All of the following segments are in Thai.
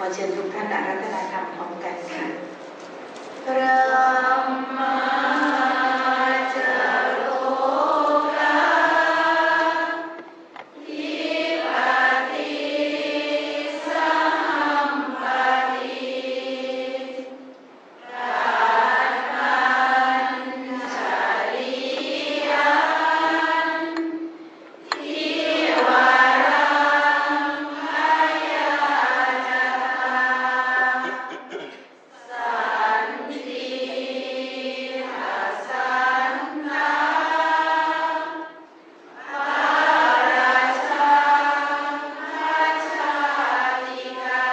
อเชิญทุกท่านอาราธนาธรรมพร้อมกันค่ะพระมาจโลกาทิปติสัมปติจริยันทิวารังพยาจสันติหัสสันตาภราชังคัจฉาติกา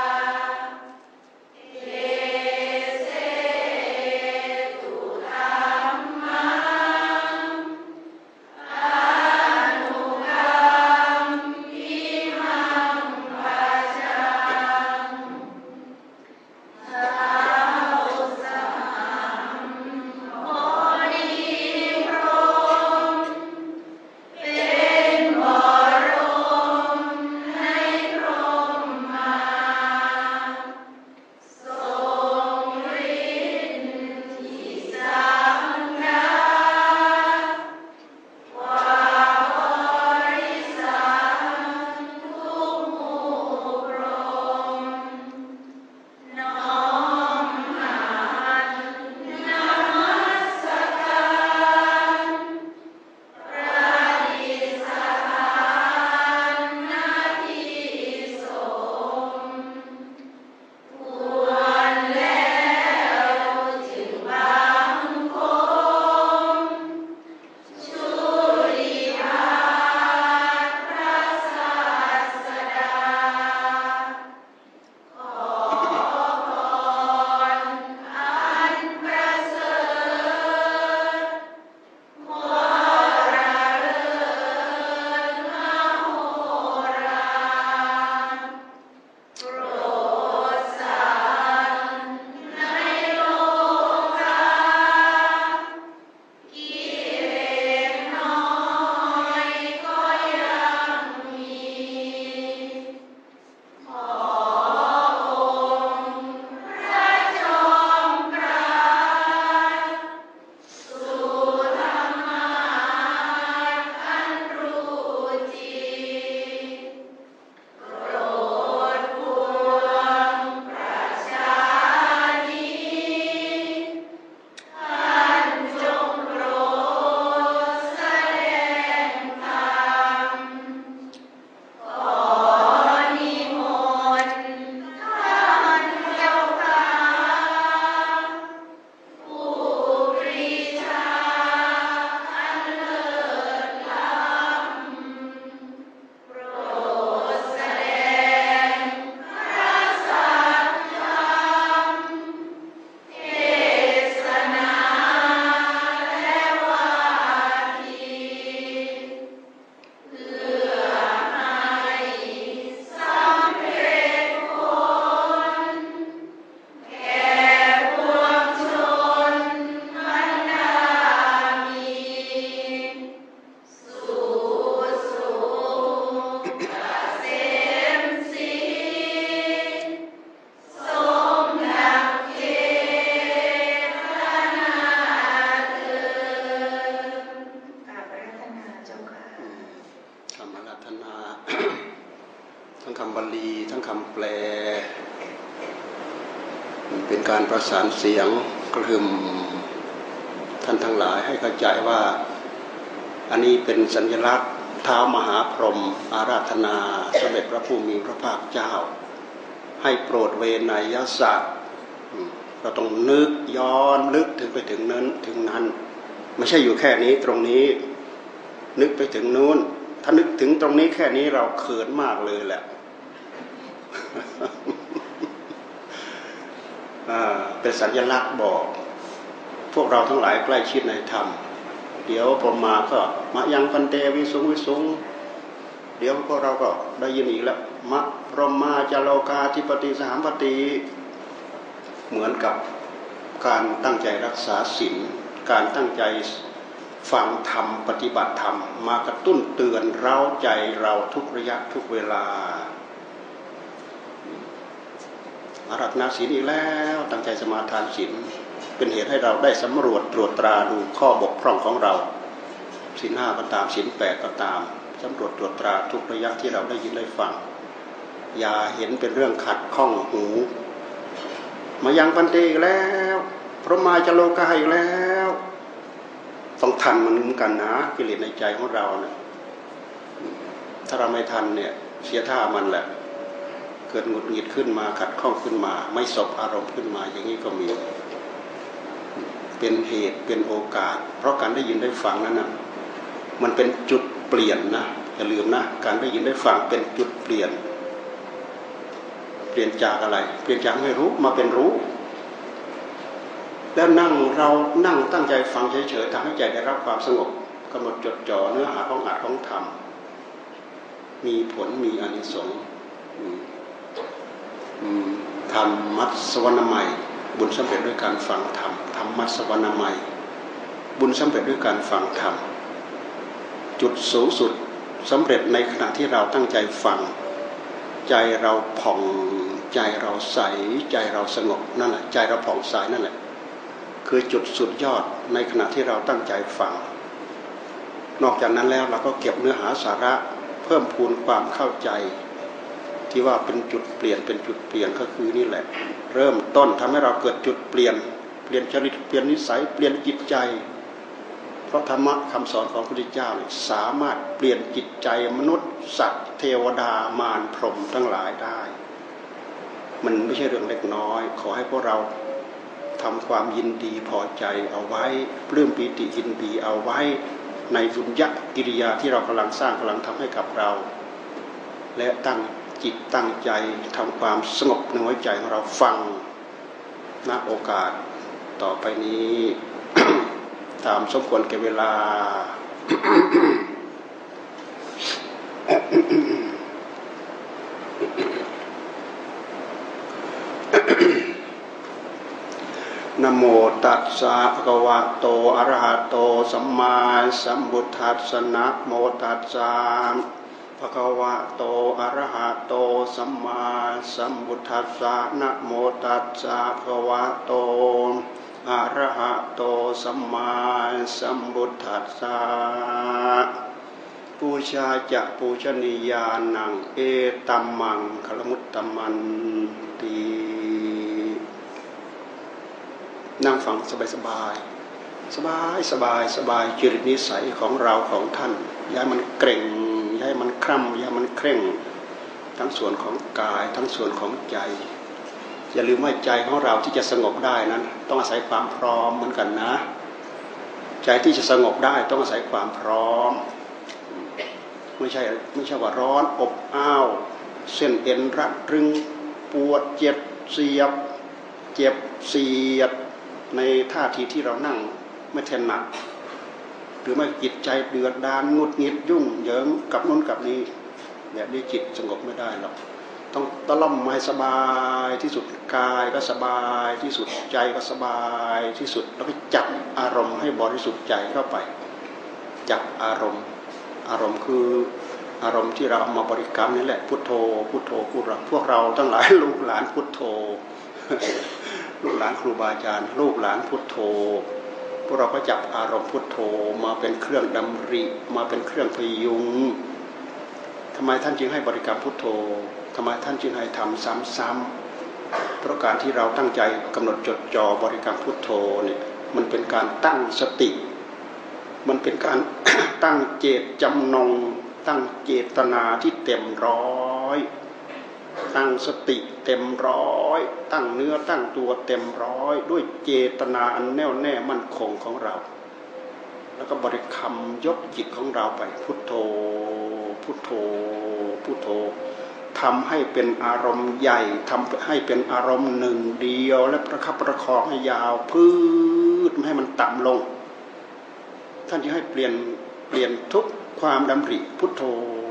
เยเสตุธัมมังอนุกัมปิมังปัจจังสาวสหัมโมนิพรหมเป็นบรมในพรหมาทรงฤทธิ์ที่สังฆาวาบริสัททุกหมู่พรหมน้อมหันนมัสการประดิษฐานณที่สงฆ์ควรแล้วจึงบังคมชุติภาคพระศาสดา ขอพรอันประเสริฐวราเลิศมโหฬารโปรดสัตว์ในโลกากิเลสน้อยก็ยังมี ขอองค์พระจอมเกล้าสุธรรมาสอันรู้จริงโปรดปวงประชานีท่านจงโปรดแสดงธรรม ขอนิมนต์ท่านเจ้าค่ะผู้ปรีชาอันเลิศล้ำโปรดแสดงพระสัทธรรมเทศนาและวาทีเพื่อให้สำเร็จผลแก่ปวงชนบรรดามีสุขเกษมสีสมดังเจตนาเถิดกราบอาราธนาเจ้าค่ะคำอาราธนา ทั้งคำบาลีทั้งคำแปลมันเป็นการประสานเสียงกระหึ่มท่านทั้งหลายให้เข้าใจว่าอันนี้เป็นสัญลักษณ์ท้าวมหาพรหมอาราธนาสมเด็จพระผู้มีพระภาคเจ้า ให้โปรดเวนยสัตว์เราต้องนึกย้อนลึกถึงไปถึงนั้นไม่ใช่อยู่แค่นี้ตรงนี้นึกไปถึงนู้นถ้านึกถึงตรงนี้แค่นี้เราเขินมากเลยแหละ เป็นสัญลักษณ์บอกพวกเราทั้งหลายใกล้ชิดในธรรมเดี๋ยวพอมาก็มายังพันเตวิสุงเดี๋ยวพวกเราก็ได้ยินอีกแล้วมะพรหมาจโลกาธิปติสหัมปติเหมือนกับการตั้งใจรักษาศีลการตั้งใจฟังธรรมปฏิบัติธรรมมากระตุ้นเตือนเร้าใจเราทุกระยะทุกเวลาอาราธนาศีลอีกแล้วตั้งใจสมาทานศีลเป็นเหตุให้เราได้สำรวจตรวจตราดูข้อบกพร่องของเราศีล 5ก็ตามศีล 8ก็ตามสำรวจตรวจตราทุกระยะที่เราได้ยินได้ฟังอย่าเห็นเป็นเรื่องขัดข้องหูมายังปันเตอีกแล้วพระมาจโลกาอีกแล้วต้องทันมันเหมือนกันนะกิเลสในใจของเราเนี่ยถ้าเราไม่ทันเนี่ยเสียท่ามันแหละเกิดหงุดหงิดขึ้นมาขัดข้องขึ้นมาไม่สบอารมณ์ขึ้นมาอย่างนี้ก็มีเป็นเหตุเป็นโอกาสเพราะการได้ยินได้ฟังนั้นนะมันเป็นจุดเปลี่ยนนะอย่าลืมนะการได้ยินได้ฟังเป็นจุดเปลี่ยนจากอะไรเปลี่ยนจากไม่รู้มาเป็นรู้แล้วเรานั่งตั้งใจฟังเฉยๆทำให้ใจได้รับความสงบกำหนดจดจ่อเนื้อหาของอัดของธรรมมีผลมีอานิสงส์ธรรมัสวรรณใหม่บุญสำเร็จด้วยการฟังธรรมธรรมัสวรรณใหม่บุญสำเร็จด้วยการฟังธรรมจุดสูงสุดสำเร็จในขณะที่เราตั้งใจฟังใจเราผ่องใจเราใสใจเราสงบนั่นแหละใจเราผ่องใสนั่นแหละคือจุดสุดยอดในขณะที่เราตั้งใจฟังนอกจากนั้นแล้วเราก็เก็บเนื้อหาสาระเพิ่มพูนความเข้าใจที่ว่าเป็นจุดเปลี่ยนเป็นจุดเปลี่ยนก็คือนี่แหละเริ่มต้นทำให้เราเกิดจุดเปลี่ยนจริตเปลี่ยนนิสัยเปลี่ยนจิตใจเพราะธรรมะคำสอนของพระพุทธเจ้าสามารถเปลี่ยนจิตใจมนุษย์สัตว์เทวดามารพรหมทั้งหลายได้มันไม่ใช่เรื่องเล็กน้อยขอให้พวกเราทำความยินดีพอใจเอาไว้ปลื้มปีติยินดีเอาไว้ในบุญญกิริยาที่เรากำลังสร้างกำลังทำให้กับเราและตั้งจิตตั้งใจทำความสงบในหัวใจของเราฟังณโอกาสต่อไปนี้ ตามสมควรแก่เวลา นะโมตัสสะภะคะวะโตอะระหะโตสัมมาสัมพุทธัสสะนะโมตัสสะภะคะวะโตอะระหะโตสัมมาสัมพุทธัสสะนะโมตัสสะภะคะวะโตอะระหะโตสัมมาสัมพุทธัสสะปูชาจะปูชนียานังเอตัมมังคลมุตตมันตินั่งฟังสบายสบายจริตนิสัยของเราของท่านอย่ามันเกร็งอย่ามันคร่ำอย่ามันเคร่งทั้งส่วนของกายทั้งส่วนของใจอย่าลืมว่าใจของเราที่จะสงบได้นั้นต้องอาศัยความพร้อมเหมือนกันนะใจที่จะสงบได้ต้องอาศัยความพร้อมไม่ใช่ว่าร้อนอบอ้าวเส้นเอ็นรัดรึงปวดเจ็บเสียดในท่าทีที่เรานั่งไม่ถนัดหรือไม่จิตใจเดือดดาลหงุดหงิดยุ่งเหยิงกับโน้นกับนี้แบบนี้จิตสงบไม่ได้หรอกต้องตะล่อมให้สบายที่สุดกายก็สบายที่สุดใจก็สบายที่สุดแล้วก็จับอารมณ์ให้บริสุทธิ์ใจเข้าไปจับอารมณ์คืออารมณ์ที่เราเอามาบริกรรมนี่แหละพุทโธพวกเราทั้งหลายลูกหลานพุทโธลูกหลานครูบาอาจารย์ลูกหลานพุทโธพวกเราก็จับอารมณ์พุทโธมาเป็นเครื่องดำริมาเป็นเครื่องพยุงทำไมท่านจึงให้บริกรรมพุทโธทำไมท่านจึงให้ทำซ้ำๆเพราะการที่เราตั้งใจกำหนดจดจ่อบริกรรมพุทโธเนี่ยมันเป็นการตั้งสติมันเป็นการ ตั้งเจตจำนงตั้งเจตนาที่เต็มร้อยตั้งสติเต็มร้อยตั้งเนื้อตั้งตัวเต็มร้อยด้วยเจตนาอันแน่วแน่มั่นคงของเราแล้วก็บริกรรมยกจิตของเราไปพุทโธทำให้เป็นอารมณ์ใหญ่ทำให้เป็นอารมณ์หนึ่งเดียวและประคับประคองให้ยาวพืชไม่ให้มันต่ำลงท่านจะให้เปลี่ยนทุกความดำริพุทโธ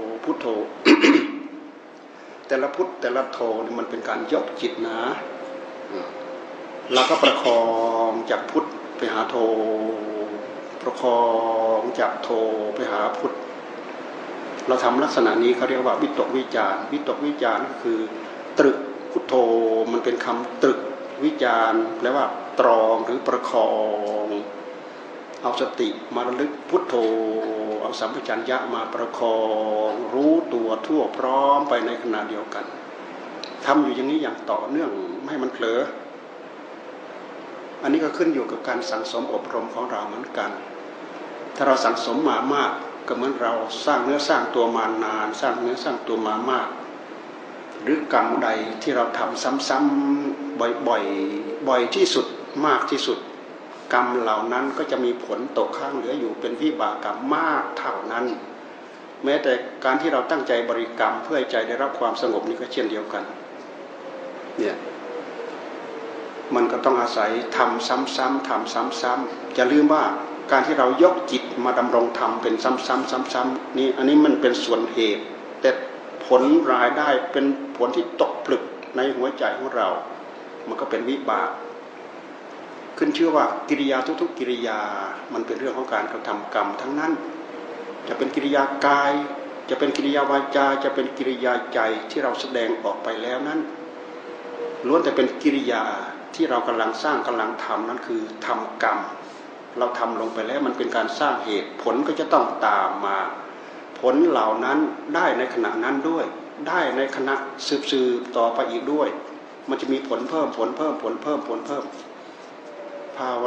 แต่ละพุทแต่ละโธมันเป็นการยกจิตนะเราก็ประคองจากพุทไปหาโธประคองจากโธไปหาพุทเราทำลักษณะนี้เขาเรียกว่าวิตกวิจารก็คือตรึกพุทโธมันเป็นคำตรึกวิจารณ์แปลว่าตรองหรือประคองเอาสติมาระลึกพุทโธเอาสัมปชัญญะมาประคองรู้ตัวทั่วพร้อมไปในขณะเดียวกันทำอยู่อย่างนี้อย่างต่อเนื่องไม่ให้มันเผลออันนี้ก็ขึ้นอยู่กับการสั่งสมอบรมของเราเหมือนกันถ้าเราสั่งสมมามากก็เหมือนเราสร้างเนื้อสร้างตัวมานานสร้างเนื้อสร้างตัวมามากหรือกรรมใดที่เราทำซ้ำๆบ่อยๆบ่อยที่สุดมากที่สุดกรรมเหล่านั้นก็จะมีผลตกข้างเหลืออยู่เป็นวิบากกรรมมากเท่านั้นแม้แต่การที่เราตั้งใจบริกรรมเพื่อให้ใจได้รับความสงบนี่ก็เช่นเดียวกันเนี่ยมันก็ต้องอาศัยทำซ้ำๆทำซ้ำๆอย่าลืมว่าการที่เรายกจิตมาดำรงธรรมเป็นซ้ำๆนี่อันนี้มันเป็นส่วนเหตุแต่ผลรายได้เป็นผลที่ตกผลึกในหัวใจของเรามันก็เป็นวิบากขึ้นชื่อว่ากิริยาทุกๆกิริยามันเป็นเรื่องของการกระทำกรรมทั้งนั้นจะเป็นกิริยากายจะเป็นกิริยาวาจาจะเป็นกิริยาใจที่เราแสดงออกไปแล้วนั้นล้วนแต่เป็นกิริยาที่เรากำลังสร้างกำลังทำนั่นคือทำกรรมเราทำลงไปแล้วมันเป็นการสร้างเหตุผลก็จะต้องตามมาผลเหล่านั้นได้ในขณะนั้นด้วยได้ในขณะสืบต่อไปอีกด้วยมันจะมีผลเพิ่มผลเพิ่มผลเพิ่มผลเพิ่มภาว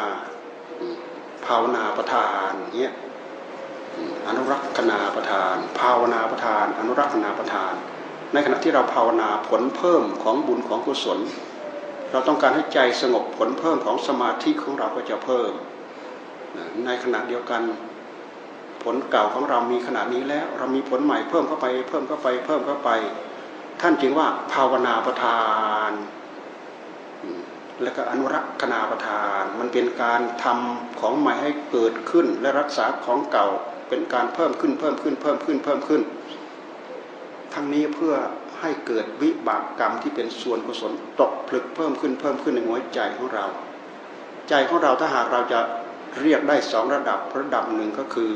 นาประทานเนี่ยอนุรักษนาประทานภาวนาประทานอนุรักษนาประทานในขณะที่เราภาวนาผลเพิ่มของบุญของกุศลเราต้องการให้ใจสงบผลเพิ่มของสมาธิของเราก็จะเพิ่มในขณะเดียวกันผลเก่าของเรามีขณะนี้แล้วเรามีผลใหม่เพิ่มเข้าไปเพิ่มเข้าไปเพิ่มเข้าไปท่านจึงว่าภาวนาประทานและก็อนุรักษนาประทานมันเป็นการทำของใหม่ให้เกิดขึ้นและรักษาของเก่าเป็นการเพิ่มขึ้นเพิ่มขึ้นเพิ่มขึ้นเพิ่มขึ้นทั้งนี้เพื่อให้เกิดวิบากกรรมที่เป็นส่วนกุศลตกผลึกเพิ่มขึ้นในหัวใจของเราใจของเราถ้าหากเราจะเรียกได้2ระดับหนึ่งก็คือ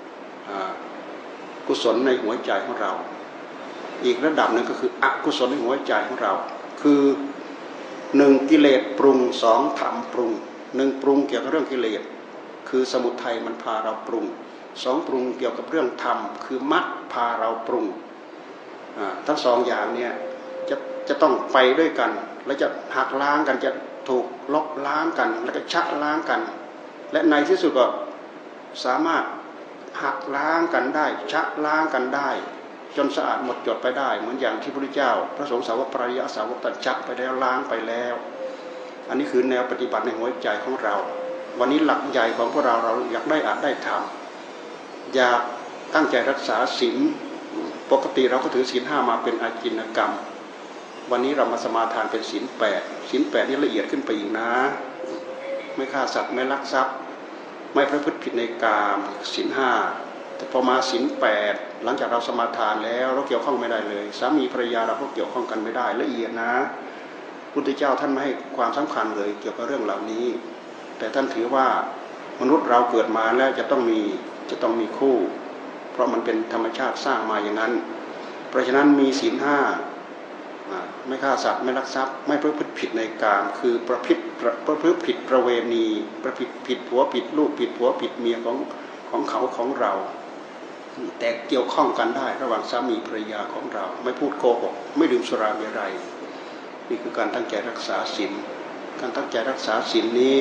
กุศลในหัวใจของเราอีกระดับหนึ่งก็คืออกุศลในหัวใจของเราคือ1กิเลสปรุง2ธรรมปรุง1ปรุงเกี่ยวกับเรื่องกิเลสคือสมุทัยมันพาเราปรุง2ปรุงเกี่ยวกับเรื่องธรรมคือมรรคพาเราปรุงทั้ง2อย่างเนี่ยจะต้องไปด้วยกันและจะหักล้างกันจะถูกลบล้างกันแล้วก็ชะล้างกันและในที่สุดก็สามารถหักล้างกันได้ชะล้างกันได้จนสะอาดหมดจดไปได้เหมือนอย่างที่พระพุทธเจ้าพระสงฆ์สาวกปริยสาวกตัดชะไปแล้วล้างไปแล้วอันนี้คือแนวปฏิบัติในหัวใจของเราวันนี้หลักใหญ่ของพวกเราอยากได้อาจได้ทำอยากตั้งใจรักษาศีลปกติเราก็ถือศีล5มาเป็นอาจินกรรมวันนี้เรามาสมาทานเป็นศีล8นี่ละเอียดขึ้นไปอีกนะไม่ฆ่าสัตว์ไม่ลักทรัพย์ไม่ประพฤติผิดในกามศีล5แต่พอมาศีล8หลังจากเราสมาทานแล้วเราเกี่ยวข้องไม่ได้เลยสามีภรรยาเราก็เกี่ยวข้องกันไม่ได้ละเอียดนะพุทธเจ้าท่านไม่ให้ความสำคัญเลยเกี่ยวกับเรื่องเหล่านี้แต่ท่านถือว่ามนุษย์เราเกิดมาแล้วจะต้องมีคู่เพราะมันเป็นธรรมชาติสร้างมาอย่างนั้นเพราะฉะนั้นมีศีล5ไม่ฆ่าสัตว์ไม่ลักทรัพย์ไม่ประพฤติผิดในกามคือประพฤติผิดประเวณีประพฤติผิดผัวผิดลูกผิดผัวผิดเมียของเขาของเราแต่เกี่ยวข้องกันได้ระหว่างสามีภรรยาของเราไม่พูดโกหกไม่ดื่มสุราเมรัยนี่คือการตั้งใจรักษาศีลการตั้งใจรักษาศีลนี้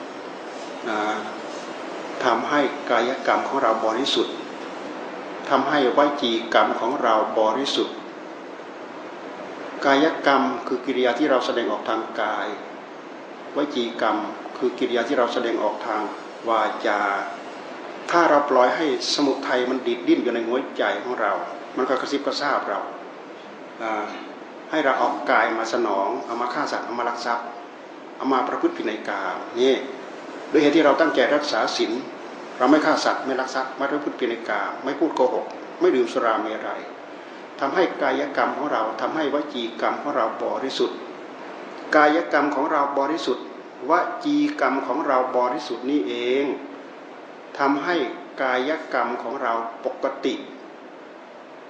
ทำให้กายกรรมของเราบริสุทธิ์ทำให้วจีกรรมของเราบริสุทธิ์กายกรรมคือกิริยาที่เราแสดงออกทางกายวจีกรรมคือกิริยาที่เราแสดงออกทางวาจาถ้าเราปล่อยให้สมุทัยมันดิดดิ้นอยู่ในหัวใจของเรามันก็กระซิบกระซาบเราให้เราออกกายมาสนองเอามาฆ่าสัตว์เอามาลักทรัพย์เอามาประพฤติผิดในกามนี่ด้วยเหตุที่เราตั้งใจรักษาศีลเราไม่ฆ่าสัตว์ไม่ลักทรัพย์ไม่ประพฤติผิดในกามไม่พูดโกหกไม่ดื่มสุราเมรัยทำให้กายกรรมของเราทำให้วจีกรรมของเราบริสุทธิ์กายกรรมของเราบริสุทธิ์วจีกรรมของเราบริสุทธิ์นี่เองทำให้กายกรรมของเราปกติ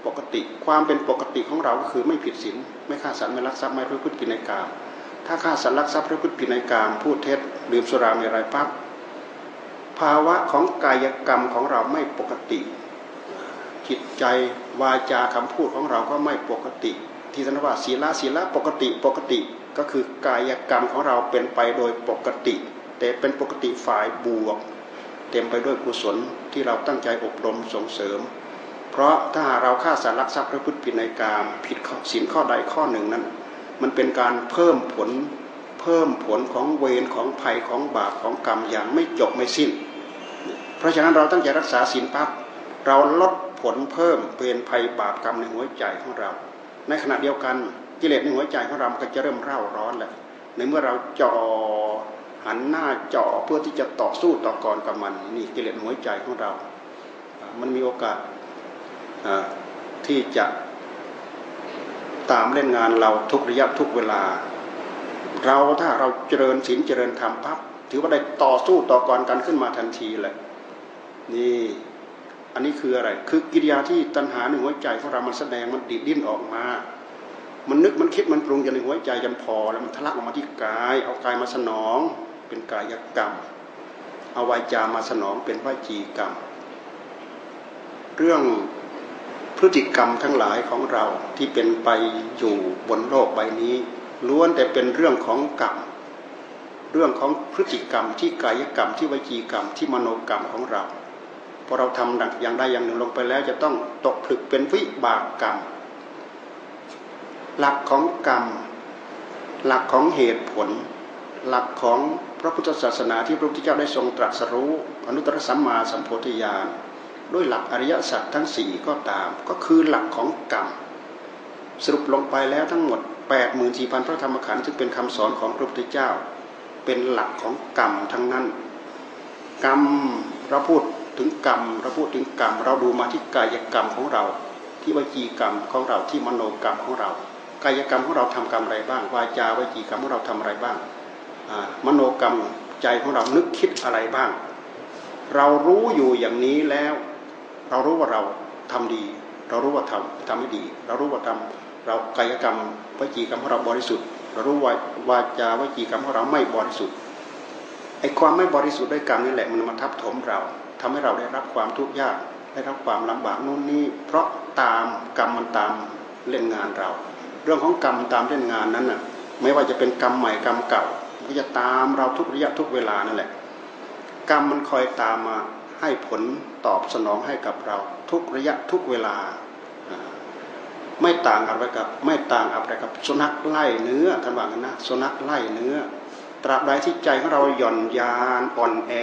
ปกติความเป็นปกติของเราก็คือไม่ผิดศีลไม่ฆ่าสัตว์ไม่ลักทรัพย์ไม่ประพฤติผิดในกามถ้าฆ่าสัตว์ลักทรัพย์ประพฤติผิดในกามพูดเท็จดื่มสุราเมรัยปั๊บภาวะของกายกรรมของเราไม่ปกติจิตใจวาจาคำพูดของเราก็ไม่ปกติที่ท่านว่าศีลปกติก็คือกายกรรมของเราเป็นไปโดยปกติแต่เป็นปกติฝ่ายบวกเต็มไปด้วยกุศลที่เราตั้งใจอบรมส่งเสริมเพราะถ้าเราฆ่าสัตว์ลักทรัพย์ประพฤติผิดในกามผิดศีลข้อใดข้อหนึ่งนั้นมันเป็นการเพิ่มผลของเวรของภัยของบาปของกรรมอย่างไม่จบไม่สิ้นเพราะฉะนั้นเราตั้งใจรักษาศีลปั๊บเราลดผลเพิ่มเวรภัยบาปกรรมในหัวใจของเราในขณะเดียวกันกิเลสในหัวใจของเราก็จะเริ่มเร่าร้อนแล้วในเมื่อเราจ่อหันหน้าจ่อเพื่อที่จะต่อสู้ต่อกรกับมันนี่กิเลสหัวใจของเรามันมีโอกาสที่จะตามเล่นงานเราทุกระยะทุกเวลาถ้าเราเจริญศีลเจริญธรรมปั๊บถือว่าได้ต่อสู้ต่อกรกันขึ้นมาทันทีเลยนี่อันนี้คืออะไรคือกิริยาที่ตัณหาในหัวใจของเรามันแสดงมันดิดดิ้นออกมามันนึกมันคิดมันปรุงอยู่ในหัวใจจนพอแล้วมันทะลักออกมาที่กายเอากายมาสนองเป็นกายกรรมเอาวาจามาสนองเป็นวจีกรรมเรื่องพฤติกรรมทั้งหลายของเราที่เป็นไปอยู่บนโลกใบนี้ล้วนแต่เป็นเรื่องของกรรมเรื่องของพฤติกรรมที่กายกรรมที่วจีกรรมที่มโนกรรมของเราพอเราทำอย่างใดอย่างหนึ่งลงไปแล้วจะต้องตกผลึกเป็นวิบากกรรมหลักของกรรมหลักของเหตุผลหลักของพระพุทธศาสนาที่พระพุทธเจ้าได้ทรงตรัสรู้อนุตตรสัมมาสัมโพธิญาณด้วยหลักอริยสัจทั้งสี่ก็ตามก็คือหลักของกรรมสรุปลงไปแล้วทั้งหมด 84,000 พระธรรมขันธ์ซึ่งเป็นคำสอนของพระพุทธเจ้าเป็นหลักของกรรมทั้งนั้นกรรมเราพูดถึงกรรมเราพูดถึงกรรมเราดูมาที่กายกรรมของเราที่วจีกรรมของเราที่มโนกรรมของเรากายกรรมของเราทำกรรมอะไรบ้างวาจาวจีกรรมของเราทำอะไรบ้างมโนกรรมใจของเรานึกคิดอะไรบ้างเรารู้อยู่อย่างนี้แล้วเรารู้ว่าเราทำดีเรารู้ว่าทำไม่ดีเรารู้ว่าเรากายกรรมวจีกรรมของเราบริสุทธิ์เรารู้ว่าวาจาวจีกรรมของเราไม่บริสุทธิ์ไอ้ความไม่บริสุทธิ์ด้วยกรรมนี่แหละมันมาทับถมเราทำให้เราได้รับความทุกข์ยากได้รับความลำบากนู่นนี่เพราะตามกรรมมันตามเล่นงานเราเรื่องของกรรมตามเล่นงานนั้นน่ะไม่ว่าจะเป็นกรรมใหม่กรรมเก่ามันก็จะตามเราทุกระยะทุกเวลานั่นแหละกรรมมันคอยตามมาให้ผลตอบสนองให้กับเราทุกระยะทุกเวลาไม่ต่างอะไรกับสุนัขไล่เนื้อท่านว่ากันนะสุนัขไล่เนื้อตราบใดที่ใจของเราหย่อนยานอ่อนแอ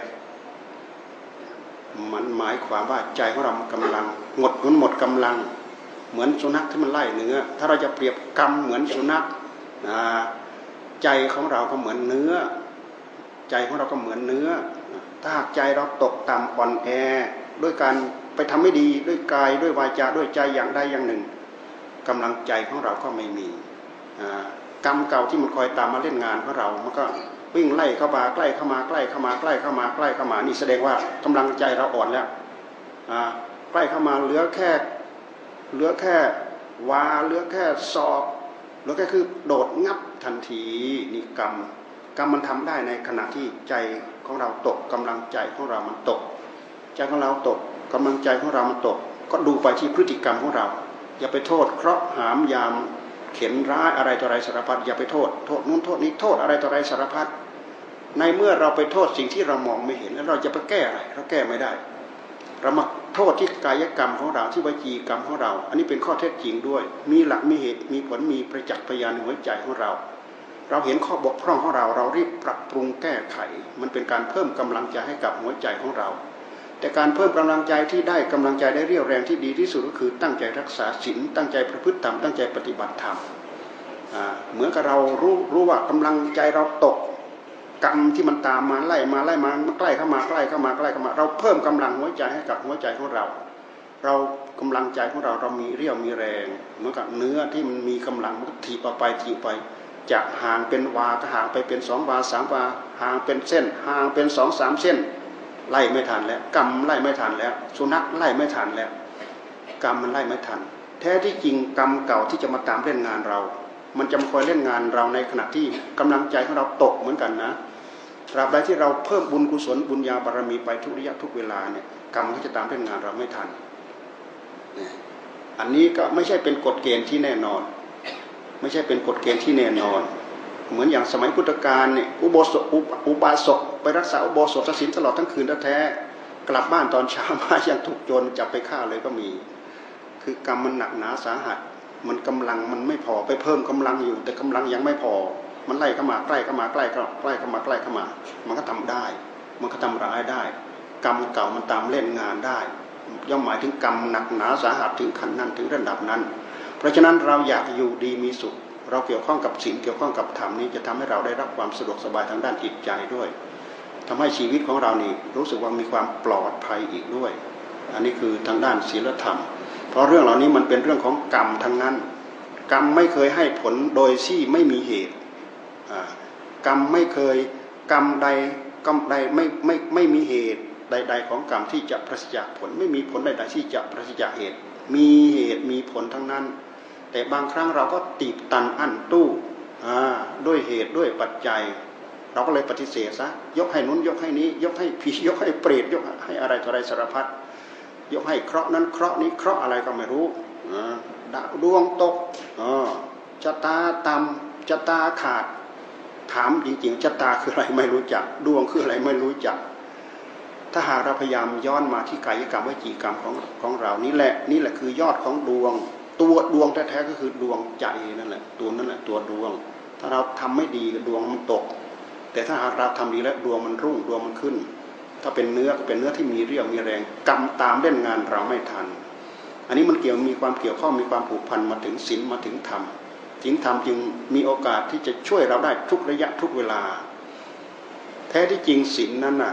มันหมายความว่าใจของเรากำลังหมดกำลังเหมือนสุนัขที่มันไล่เนื้อถ้าเราจะเปรียบกรรมเหมือนสุนัขใจของเราก็เหมือนเนื้อใจของเราก็เหมือนเนื้อถ้าใจเราตกต่ำอ่อนแอด้วยการไปทำไม่ดีด้วยกายด้วยวาจาด้วยใจอย่างใดอย่างหนึ่งกำลังใจของเราก็ไม่มีกรรมเก่าที่มันคอยตามมาเล่นงานของเรามันก็วิ่งไล่เข้ามาใกล้เข้ามาใกล้เข้ามาใกล้เข้ามาใกล้เข้ามานี่แสดงว่ากำลังใจเราอ่อนแล้วใกล้เข้ามาเหลือแค่วาเหลือแค่ศอกเหลือแค่คือโดดงับทันทีนี่กรรมมันทำได้ในขณะที่ใจของเราตกกำลังใจของเรามันตกใจของเราตกกำลังใจของเรามันตกก็ดูไปที่พฤติกรรมของเราอย่าไปโทษเคราะห์หามยามเข็นร้ายอะไรต่ออะไรสารพัดอย่าไปโทษนู้นโทษนี้โทษอะไรต่ออะไรสารพัดในเมื่อเราไปโทษสิ่งที่เรามองไม่เห็นแล้วเราจะไปแก้อะไรเราแก้ไม่ได้เรามาโทษที่กายกรรมของเราที่วจีกรรมของเราอันนี้เป็นข้อเท็จจริงด้วยมีหลักมีเหตุมีผลมีประจักษ์พยานในหัวใจของเราเราเห็นข้อบกพร่องของเรารีบปรับปรุงแก้ไขมันเป็นการเพิ่มกำลังใจให้กับหัวใจของเราแต่การเพิ่มกำลังใจที่ได้กำลังใจได้เรี่ยวแรงที่ดีที่สุดก็คือตั้งใจรักษาศีลตั้งใจประพฤติธรรมตั้งใจปฏิบัติธรรมเหมือนกับเรารู้ว่ากำลังใจเราตกกรรมที่มันตามมาไล่มาใกล้เข้ามาเราเพิ่มกำลังหัวใจให้กับหัวใจของเรากำลังใจของเรามีเรี่ยวมีแรงเหมือนกับเนื้อที่มันมีกำลังมันถีบไปจากห่างเป็นวาก็ห่างไปเป็น2 วา 3 วาห่างเป็นเส้นห่างเป็น2 3 เส้นไล่ไม่ทันแล้วกรรมไล่ไม่ทันแล้วสุนัขไล่ไม่ทันแล้วกรรมมันไล่ไม่ทันแท้ที่จริงกรรมเก่าที่จะมาตามเล่นงานเรามันจะมาคอยเล่นงานเราในขณะที่กำลังใจของเราตกเหมือนกันนะตราบใดที่เราเพิ่มบุญกุศลบุญญาบารมีไปทุกระยะทุกเวลาเนี่ยกรรมก็จะตามเล่นงานเราไม่ทันอันนี้ก็ไม่ใช่เป็นกฎเกณฑ์ที่แน่นอนไม่ใช่เป็นกฎเกณฑ์ที่แน่นอนเหมือนอย่างสมัยพุทธกาลเนี่ยอุบาสกไปรักษาอุโบสถศีลตลอดทั้งคืนแท้ๆกลับบ้านตอนเช้ามายังถูกโจรจับไปฆ่าเลยก็มีคือกรรมมันหนักหนาสาหัสมันกำลังมันไม่พอไปเพิ่มกำลังอยู่แต่กำลังยังไม่พอมันไล่เข้ามาใกล้เข้ามาใกล้เข้าใกล้เข้ามาใกล้เข้ามามันก็ทำได้มันก็ทำร้ายได้กรรมเก่ามันตามเล่นงานได้ย่อมหมายถึงกรรมหนักหนาสาหัสถึงขั้นนั้นถึงระดับนั้นเพราะฉะนั้นเราอยากอยู่ดีมีสุขเราเกี่ยวข้องกับศีลเกี่ยวข้องกับธรรมนี้จะทำให้เราได้รับความสะดวกสบายทางด้านจิตใจด้วยทำให้ชีวิตของเรานี่รู้สึกว่ามีความปลอดภัยอีกด้วยอันนี้คือทางด้านศีลธรรมเพราะเรื่องเหล่านี้มันเป็นเรื่องของกรรมทั้งนั้นกรรมไม่เคยให้ผลโดยที่ไม่มีเหตุกรรมไม่เคยกรรมใดไม่มีเหตุใดๆของกรรมที่จะปราศจากผลไม่มีผลใดๆที่จะปราศจากเหตุมีเหตุมีผลทั้งนั้นแต่บางครั้งเราก็ตีบตันอั้นตู้ด้วยเหตุด้วยปัจจัยเราก็เลยปฏิเสธซะยกให้นู้นยกให้นี้ยกให้ผียกให้เปรตยกให้อะไรต่ออะไรสารพัดยกให้เคราะห์นั้นเคราะห์นี้เคราะห์อะไรก็ไม่รู้ดวงตกชะตาต่ำชะตาขาดถามจริงๆชะตาคืออะไรไม่รู้จักดวงคืออะไรไม่รู้จักถ้าหากเราพยายามย้อนมาที่กายกรรมวจีกรรมของเรานี่แหละคือยอดของดวงตัวดวงแท้ๆก็คือดวงใจนั่นแหละตัวนั่นแหละตัวดวงถ้าเราทำไม่ดีดวงมันตกแต่ถ้าหากเราทำดีแล้วดวงมันรุ่งดวงมันขึ้นถ้าเป็นเนื้อก็เป็นเนื้อที่มีเรี่ยวมีแรงกรรมตามเล่นงานเราไม่ทันอันนี้มันมีความเกี่ยวข้องมีความผูกพันมาถึงศีลมาถึงธรรมถึงธรรมจึงมีโอกาสที่จะช่วยเราได้ทุกระยะทุกเวลาแท้ที่จริงศีลนั้นน่ะ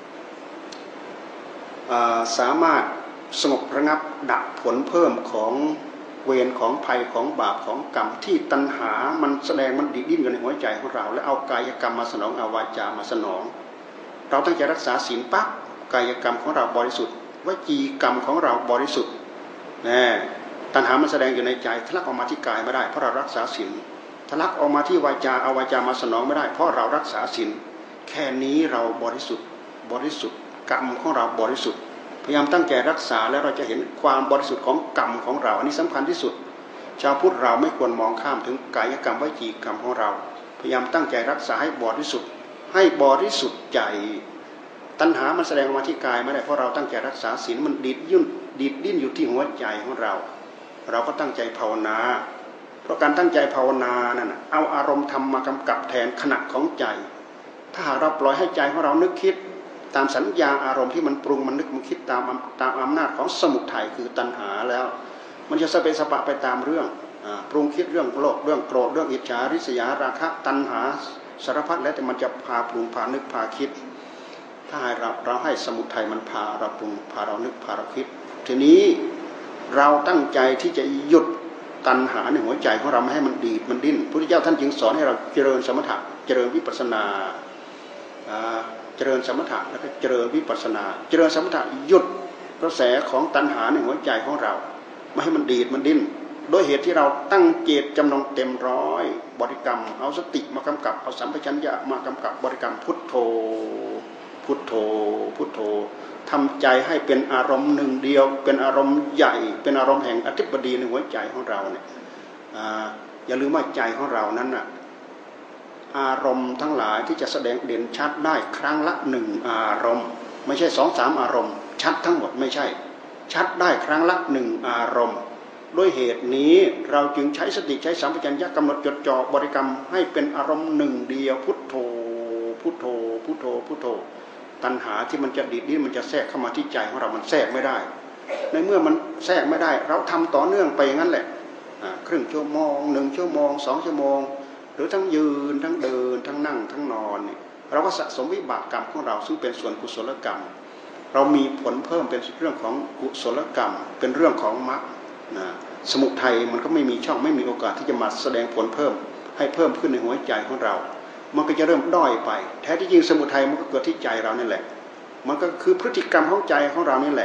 สามารถสงบระงับดับผลเพิ่มของเวรของภัยของบาปของกรรมที่ตัณหามันแสดงมันดิ้นอยู่ในหัวใจของเราและเอากายกรรมมาสนองเอาวาจามาสนองเราตั้งใจรักษาศีลปั๊บกายกรรมของเราบริสุทธิ์วจีกรรมของเราบริสุทธิ์ตัณหามันแสดงอยู่ในใจทะลักออกมาที่กายไม่ได้เพราะเรารักษาศีลทะลักออกมาที่วาจาเอาวาจามาสนองไม่ได้เพราะเรารักษาศีลแค่นี้เราบริสุทธิ์กรรมของเราบริสุทธิ์พยายามตั้งใจรักษาแล้วเราจะเห็นความบริสุทธิ์ของกรรมของเราอันนี้สำคัญที่สุดชาวพุทธเราไม่ควรมองข้ามถึงกายกรรมวจีกรรมของเราพยายามตั้งใจรักษาให้บริสุทธิ์ใจตัณหามันแสดงออกมาที่กายไม่ได้เพราะเราตั้งใจรักษาศีลมันดิ้นอยู่ที่หัวใจของเราก็ตั้งใจภาวนาเพราะการตั้งใจภาวนานั่นเอาอารมณ์ธรรมมากำกับแทนขณะของใจถ้าหากเราปล่อยให้ใจของเรานึกคิดตามสัญญาอารมณ์ที่มันปรุงมันนึกมันคิดตามอำนาจของสมุทัยคือตัณหาแล้วมันจะสเปสปะไปตามเรื่องปรุงคิดเรื่องโลภเรื่องโกรธเรื่องอิจฉาริษยาราคะตัณหาสารพัดแล้วแต่มันจะพาปรุงพานึกพาคิดถ้าเราให้สมุทัยมันพาเราปรุงพาเรานึกพาเราคิดทีนี้เราตั้งใจที่จะหยุดตัณหาในหัวใจของเราไม่ให้มันดีดมันดิ้นพระพุทธเจ้าท่านจึงสอนให้เราเจริญสมถะเจริญวิปัสสนาเจริญสมถะแล้วก็เจริญวิปัสสนาเจริญสมถะหยุดกระแสของตัณหาในหัวใจของเราไม่ให้มันดีดมันดิ้นโดยเหตุที่เราตั้งเจตจำนงเต็มร้อยบริกรรมเอาสติมากำกับเอาสัมปชัญญะมากำกับบริกรรมพุทโธพุทโธพุทโธทำใจให้เป็นอารมณ์หนึ่งเดียวเป็นอารมณ์ใหญ่เป็นอารมณ์แห่งอธิปดีในหัวใจของเราเนี่ยอย่าลืมว่าใจของเรานั้นน่ะอารมณ์ทั้งหลายที่จะแสดงเด่นชัดได้ครั้งละหนึ่งอารมณ์ไม่ใช่2-3อารมณ์ชัดทั้งหมดไม่ใช่ชัดได้ครั้งละหนึ่งอารมณ์ด้วยเหตุนี้เราจึงใช้สติใช้สัมปชัญญะกำหนดจดจ่อบริกรรมให้เป็นอารมณ์หนึ่งเดียวพุทโธพุทโธพุทโธพุทโธตัณหาที่มันจะดิ้นมันจะแทรกเข้ามาที่ใจของเรามันแทรกไม่ได้ในเมื่อมันแทรกไม่ได้เราทำต่อเนื่องไปอย่างนั้นแหละครึ่งชั่วโมง1 ชั่วโมง2 ชั่วโมงหรือทั้งยืนทั้งเดินทั้งนั่งทั้งนอนเนี่ยเราก็สะสมวิบากกรรมของเราซึ่งเป็นส่วนกุศลกรรมเรามีผลเพิ่มเป็นเรื่องของกุศลกรรมเป็นเรื่องของมรรคสมุทัยมันก็ไม่มีช่องไม่มีโอกาสที่จะมาแสดงผลเพิ่มให้เพิ่มขึ้นในหัวใจของเรามันก็จะเริ่มด้อยไปแท้ที่จริงสมุทัยมันก็เกิดที่ใจเรานี่แหละมันก็คือพฤติกรรมของใจของเรานี่แหละ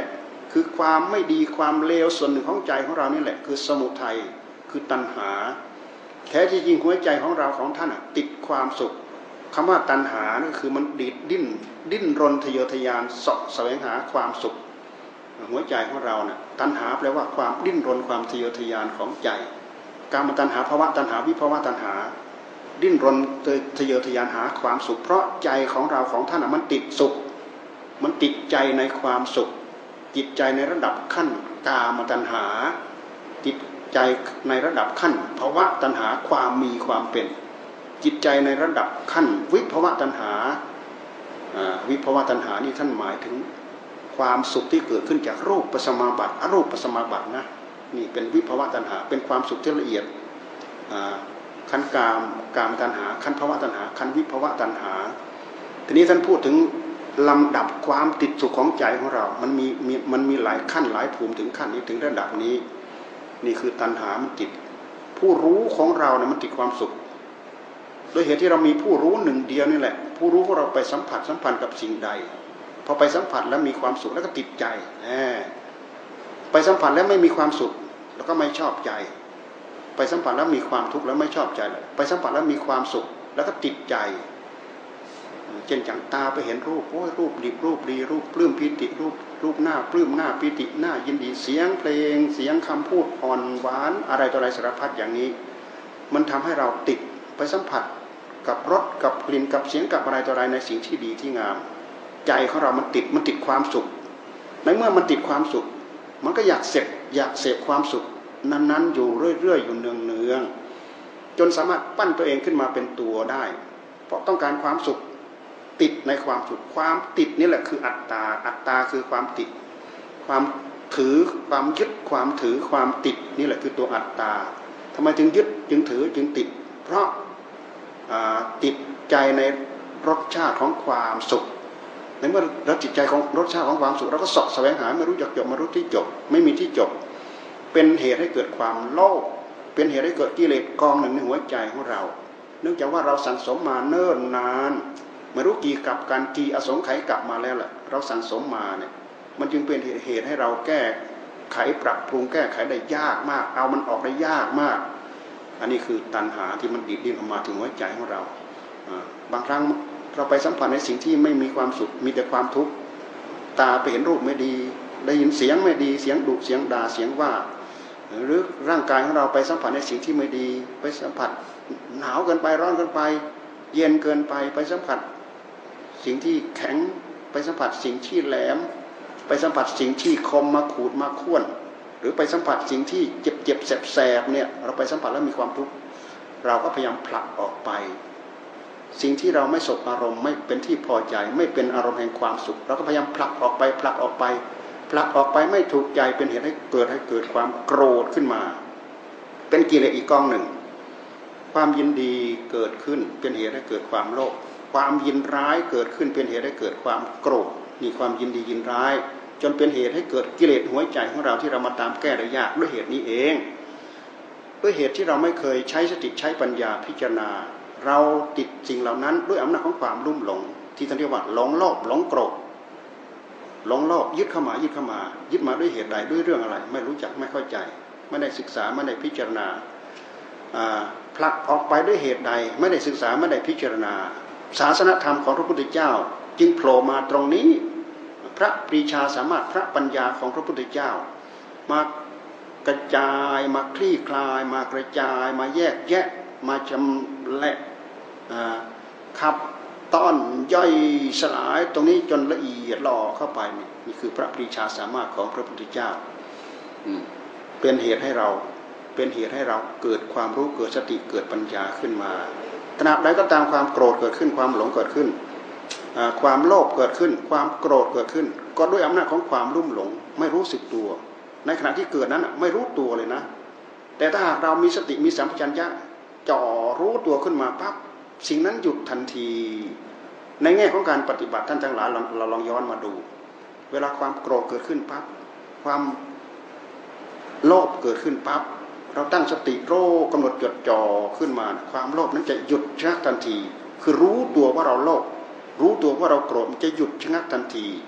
คือความไม่ดีความเลวส่วนหนึ่งของใจของเรานี่แหละคือสมุทัยคือตัณหาแท้ที่จริงหัวใจของเราของท่านติดความสุขคำว่าตัณหานั่นคือมันดิ้นรนทะเยอทะยานเสาะแสวงหาความสุขหัวใจของเราเนี่ยตัณหาแปลว่าความดิ้นรนความทะเยอทะยานของใจกามตัณหาภวตัณหาวิภวตัณหาดิ้นรนทะเยอทะยานหาความสุขเพราะใจของเราของท่านมันติดสุขมันติดใจในความสุขจิตใจในระดับขั้นกามตัณหาจิตใจในระดับขั้นภวตัณหาความมีความเป็นจิตใจในระดับขั้นวิภวตัณหาวิภวตัณหานี่ท่านหมายถึงความสุขที่เกิดขึ้นจากรูปปัสมาบัติอรูปปัสมาบัตินะนี่เป็นวิภวตัณหาเป็นความสุขที่ละเอียดขั้นกามตัณหาขั้นภวตัณหาขั้นวิภวตัณหาทีนี้ท่านพูดถึงลำดับความติดสุขของใจของเรามันมีหลายขั้นหลายภูมิถึงขั้นนี้ถึงระดับนี้นี่คือตัณหามันติดผู้รู้ของเราเนี่ยมันติดความสุขโดยเหตุที่เรามีผู้รู้หนึ่งเดียวนี่แหละผู้รู้ของเราไปสัมพันธ์กับสิ่งใดพอไปสัมผัสแล้วมีความสุขแล้วก็ติดใจไปสัมผัสแล้วไม่มีความสุขแล้วก็ไม่ชอบใจไปสัมผัสแล้วมีความทุกข์แล้วไม่ชอบใจไปสัมผัสแล้วมีความสุขแล้วก็ติดใจเช่นอย่างตาไปเห็นรูปโอ้ยรูปดีรูปดีรูปปลื้มปิติรูปหน้าปลื้มหน้าปิติหน้ายินดีเสียงเพลงเสียงคำพูดอ่อนหวานอะไรต่ออะไรสารพัดอย่างนี้มันทำให้เราติดไปสัมผัสกับรสกับกลิ่นกับเสียงกับอะไรต่ออะไรในสิ่งที่ดีที่งามใจของเรามันติดความสุขในเมื่อมันติดความสุขมันก็อยากเสพความสุขนั้นๆอยู่เรื่อยๆอยู่เนืองๆจนสามารถปั้นตัวเองขึ้นมาเป็นตัวได้เพราะต้องการความสุขติดในความสุขความติดนี่แหละคืออัตตาคือความติดความถือความยึดความถือความติดนี่แหละคือตัวอัตตาทำไมจึงยึดจึงถือจึงติดเพราะติดใจในรสชาติของความสุขในเมื่อเราจิตใจของรสชาติของความสุขเราก็เสาะแสวงหาไม่รู้จักจบไม่รู้ที่จบไม่มีที่จบเป็นเหตุให้เกิดความโลภเป็นเหตุให้เกิดกิเลสกองหนึ่งในหัวใจของเราเนื่องจากว่าเราสั่งสมมาเนิ่นนานไม่รู้กี่กับการกี่อสงไขยกลับมาแล้วแหละเราสั่งสมมาเนี่ยมันจึงเป็นเหตุให้เราแก้ไขปรับปรุงแก้ไขได้ยากมากเอามันออกได้ยากมากอันนี้คือตัณหาที่มันดิ้นออกมาถึงหัวใจของเราบางครั้งเราไปสัมผัสในสิ่งที่ไม่มีความสุขมีแต่ความทุกข์ตาไปเห็นรูปไม่ดีได้ยินเสียงไม่ดีเสียงดุเสียงด่าเสียงว่าหรือร่างกายของเราไปสัมผัสในสิ่งที่ไม่ดีไปสัมผัสหนาวเกินไปร้อนเกินไปเย็นเกินไปไปสัมผัสสิ่งที่แข็งไปสัมผัสสิ่งที่แหลมไปสัมผัสสิ่งที่คมมาขูดมาข่วนหรือไปสัมผัสสิ่งที่เจ็บแสบเนี่ยเราไปสัมผัสแล้วมีความทุกข์เราก็พยายามผลักออกไปสิ่งที่เราไม่สบอารมณ์ไม่เป็นที่พอใจไม่เป็นอารมณ์แห่งความสุขเราก็พยายามผลักออกไปผลักออกไปผลักออกไปไม่ถูกใจเป็นเหตุให้เกิดความโกรธขึ้นมาเป็นกิเลสอีกกองหนึ่งความยินดีเกิดขึ้นเป็นเหตุให้เกิดความโลภความยินร้ายเกิดขึ้นเป็นเหตุให้เกิดความโกรธนี่ความยินดียินร้ายจนเป็นเหตุให้เกิดกิเลสหัวใจของเราที่เรามาตามแก้ได้ยากด้วยเหตุนี้เองด้วยเหตุที่เราไม่เคยใช้สติใช้ปัญญาพิจารณาเราติดสิ่งเหล่านั้นด้วยอำนาจของความลุ่มหลงที่ท่านเรียกว่าหลงโลภหลงโกรธหลงโลภยึดเข้ามายึดมาด้วยเหตุใดด้วยเรื่องอะไรไม่รู้จักไม่เข้าใจไม่ได้ศึกษาไม่ได้พิจารณาผลักออกไปด้วยเหตุใดไม่ได้ศึกษาไม่ได้พิจารณาศาสนธรรมของพระพุทธเจ้าจึงโผล่มาตรงนี้พระปรีชาสามารถพระปัญญาของพระพุทธเจ้ามากระจายมาคลี่คลายมากระจายมาแยกแยะมาจำแหละขับต้อนย่อยสลายตรงนี้จนละเอียดหล่อเข้าไปนี่คือพระปรีชาสามารถของพระพุทธเจ้าเป็นเหตุให้เราเกิดความรู้เกิดสติเกิดปัญญาขึ้นมาขณะใดก็ตามความโกรธเกิดขึ้นความหลงเกิดขึ้นความโลภเกิดขึ้นความโกรธเกิดขึ้นก็ด้วยอำนาจของความลุ่มหลงไม่รู้สึกตัวในขณะที่เกิดนั้นไม่รู้ตัวเลยนะแต่ถ้าหากเรามีสติมีสัมปชัญญะจ่อรู้ตัวขึ้นมาปั๊บสิ่งนั้นหยุดทันทีในแง่ของการปฏิบัติท่านทั้งหลายเราลองย้อนมาดูเวลาความโกรธเกิดขึ้นปั๊บความโลภเกิดขึ้นปั๊บเราตั้งสติโรกำหนดจดจ่อขึ้นมาความโลภนั้นจะหยุดชะงักทันทีคือรู้ตัวว่าเราโลภรู้ตัวว่าเราโกรธมันจะหยุดชะงักทันที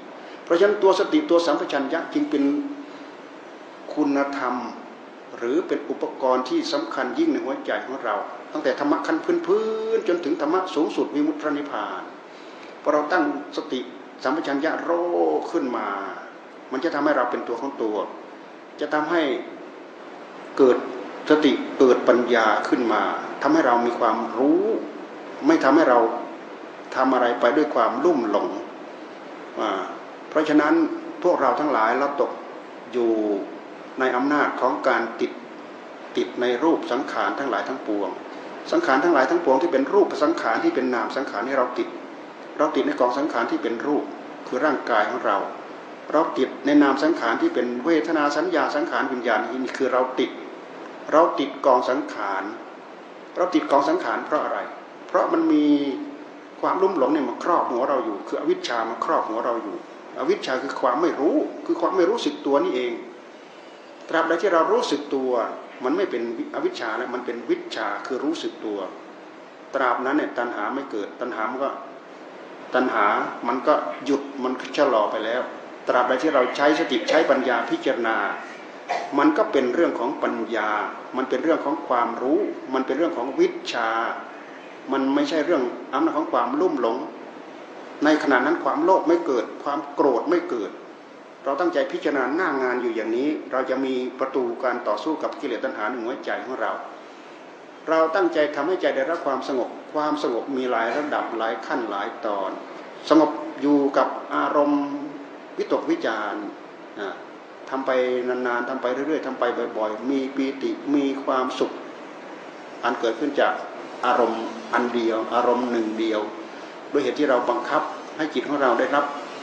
เพราะฉะนั้นตัวสติตัวสัมปชัญญะจึงเป็นคุณธรรมหรือเป็นอุปกรณ์ที่สำคัญยิ่งในหัวใจของเราตั้งแต่ธรรมะขั้นพื้นจนถึงธรรมะสูงสุดวิมุตตินิพพานพอเราตั้งสติสัมปชัญญะโรขึ้นมามันจะทำให้เราเป็นตัวของตัวจะทำให้เกิดสติเกิดปัญญาขึ้นมาทำให้เรามีความรู้ไม่ทำให้เราทำอะไรไปด้วยความลุ่มหลงเพราะฉะนั้นพวกเราทั้งหลายเราตกอยู่ในอำนาจของการติดในรูปสังขารทั้งหลายทั้งปวงสังขารทั้งหลายทั้งปวงที่เป็นรูปสังขารที่เป็นนามสังขารที่เราติดในกองสังขารที่เป็นรูปคือร่างกายของเราติดในนามสังขารที่เป็นเวทนาสัญญาสังขารวิญญาณนี่คือเราติดกองสังขารติดกองสังขารเพราะอะไรเพราะมันมีความลุ่มหลงเนี่ยมาครอบหัวเราอยู่คืออวิชชามาครอบหัวเราอยู่อวิชชาคือความไม่รู้คือความไม่รู้สึกตัวนี่เองตราบใดที่เรารู้สึกตัวมันไม่เป็นอวิชชาแล้วมันเป็นวิชชาคือรู้สึกตัวตราบนั้นเนี่ยตัณหาไม่เกิดตัณหามันก็หยุดมันก็ชะลอไปแล้วตราบใดที่เราใช้สติใช้ปัญญาพิจารณามันก็เป็นเรื่องของปัญญามันเป็นเรื่องของความรู้มันเป็นเรื่องของวิชามันไม่ใช่เรื่องอำนาจของความลุ่มหลงในขณะนั้นความโลภไม่เกิดความโกรธไม่เกิดเราตั้งใจพิจารณาหน้างานอยู่อย่างนี้เราจะมีประตูการต่อสู้กับกิเลสตัณหาในหัวใจของเราตั้งใจทำให้ใจได้รับความสงบมีหลายระดับหลายขั้นหลายตอนสงบอยู่กับอารมณ์วิตกวิจารทำไปนานๆทำไปเรื่อยๆทำไปบ่อยๆมีปีติมีความสุขอันเกิดขึ้นจากอารมณ์อันเดียวอารมณ์หนึ่งเดียวด้วยเหตุที่เราบังคับให้จิตของเราได้รับ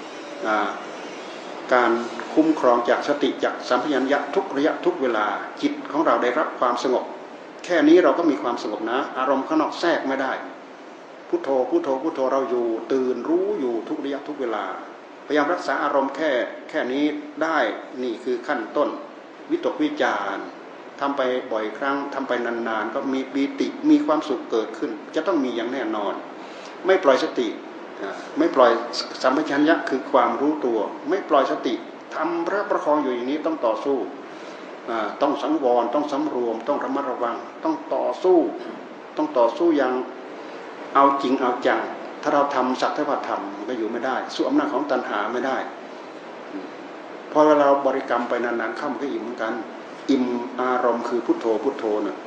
การคุ้มครองจากสติจากสัมปชัญญะทุกระยะทุกเวลาจิตของเราได้รับความสงบแค่นี้เราก็มีความสงบนะอารมณ์ข้างนอกแทรกไม่ได้พุทโธพุทโธพุทโธเราอยู่ตื่นรู้อยู่ทุกระยะทุกเวลาพยายามรักษาอารมณ์แค่นี้ได้นี่คือขั้นต้นวิตกวิจารทำไปบ่อยครั้งทำไปนานๆก็มีปีติมีความสุขเกิดขึ้นจะต้องมีอย่างแน่นอนไม่ปล่อยสติไม่ปล่อยสัมปชัญญะคือความรู้ตัวไม่ปล่อยสติทำประคองอยู่อย่างนี้ต้องต่อสู้ต้องสังวรต้องสำรวมต้องระมัดระวังต้องต่อสู้อย่างเอาจริงเอาจังถ้าเราทำสักเท่าว่าทำมันก็อยู่ไม่ได้สู้อำนาจของตัณหาไม่ได้พอเราบริกรรมไปนานๆเข้ามันก็อิ่มเหมือนกันอิ่มอารมณ์คือพุทโธพุทโธเนี่ย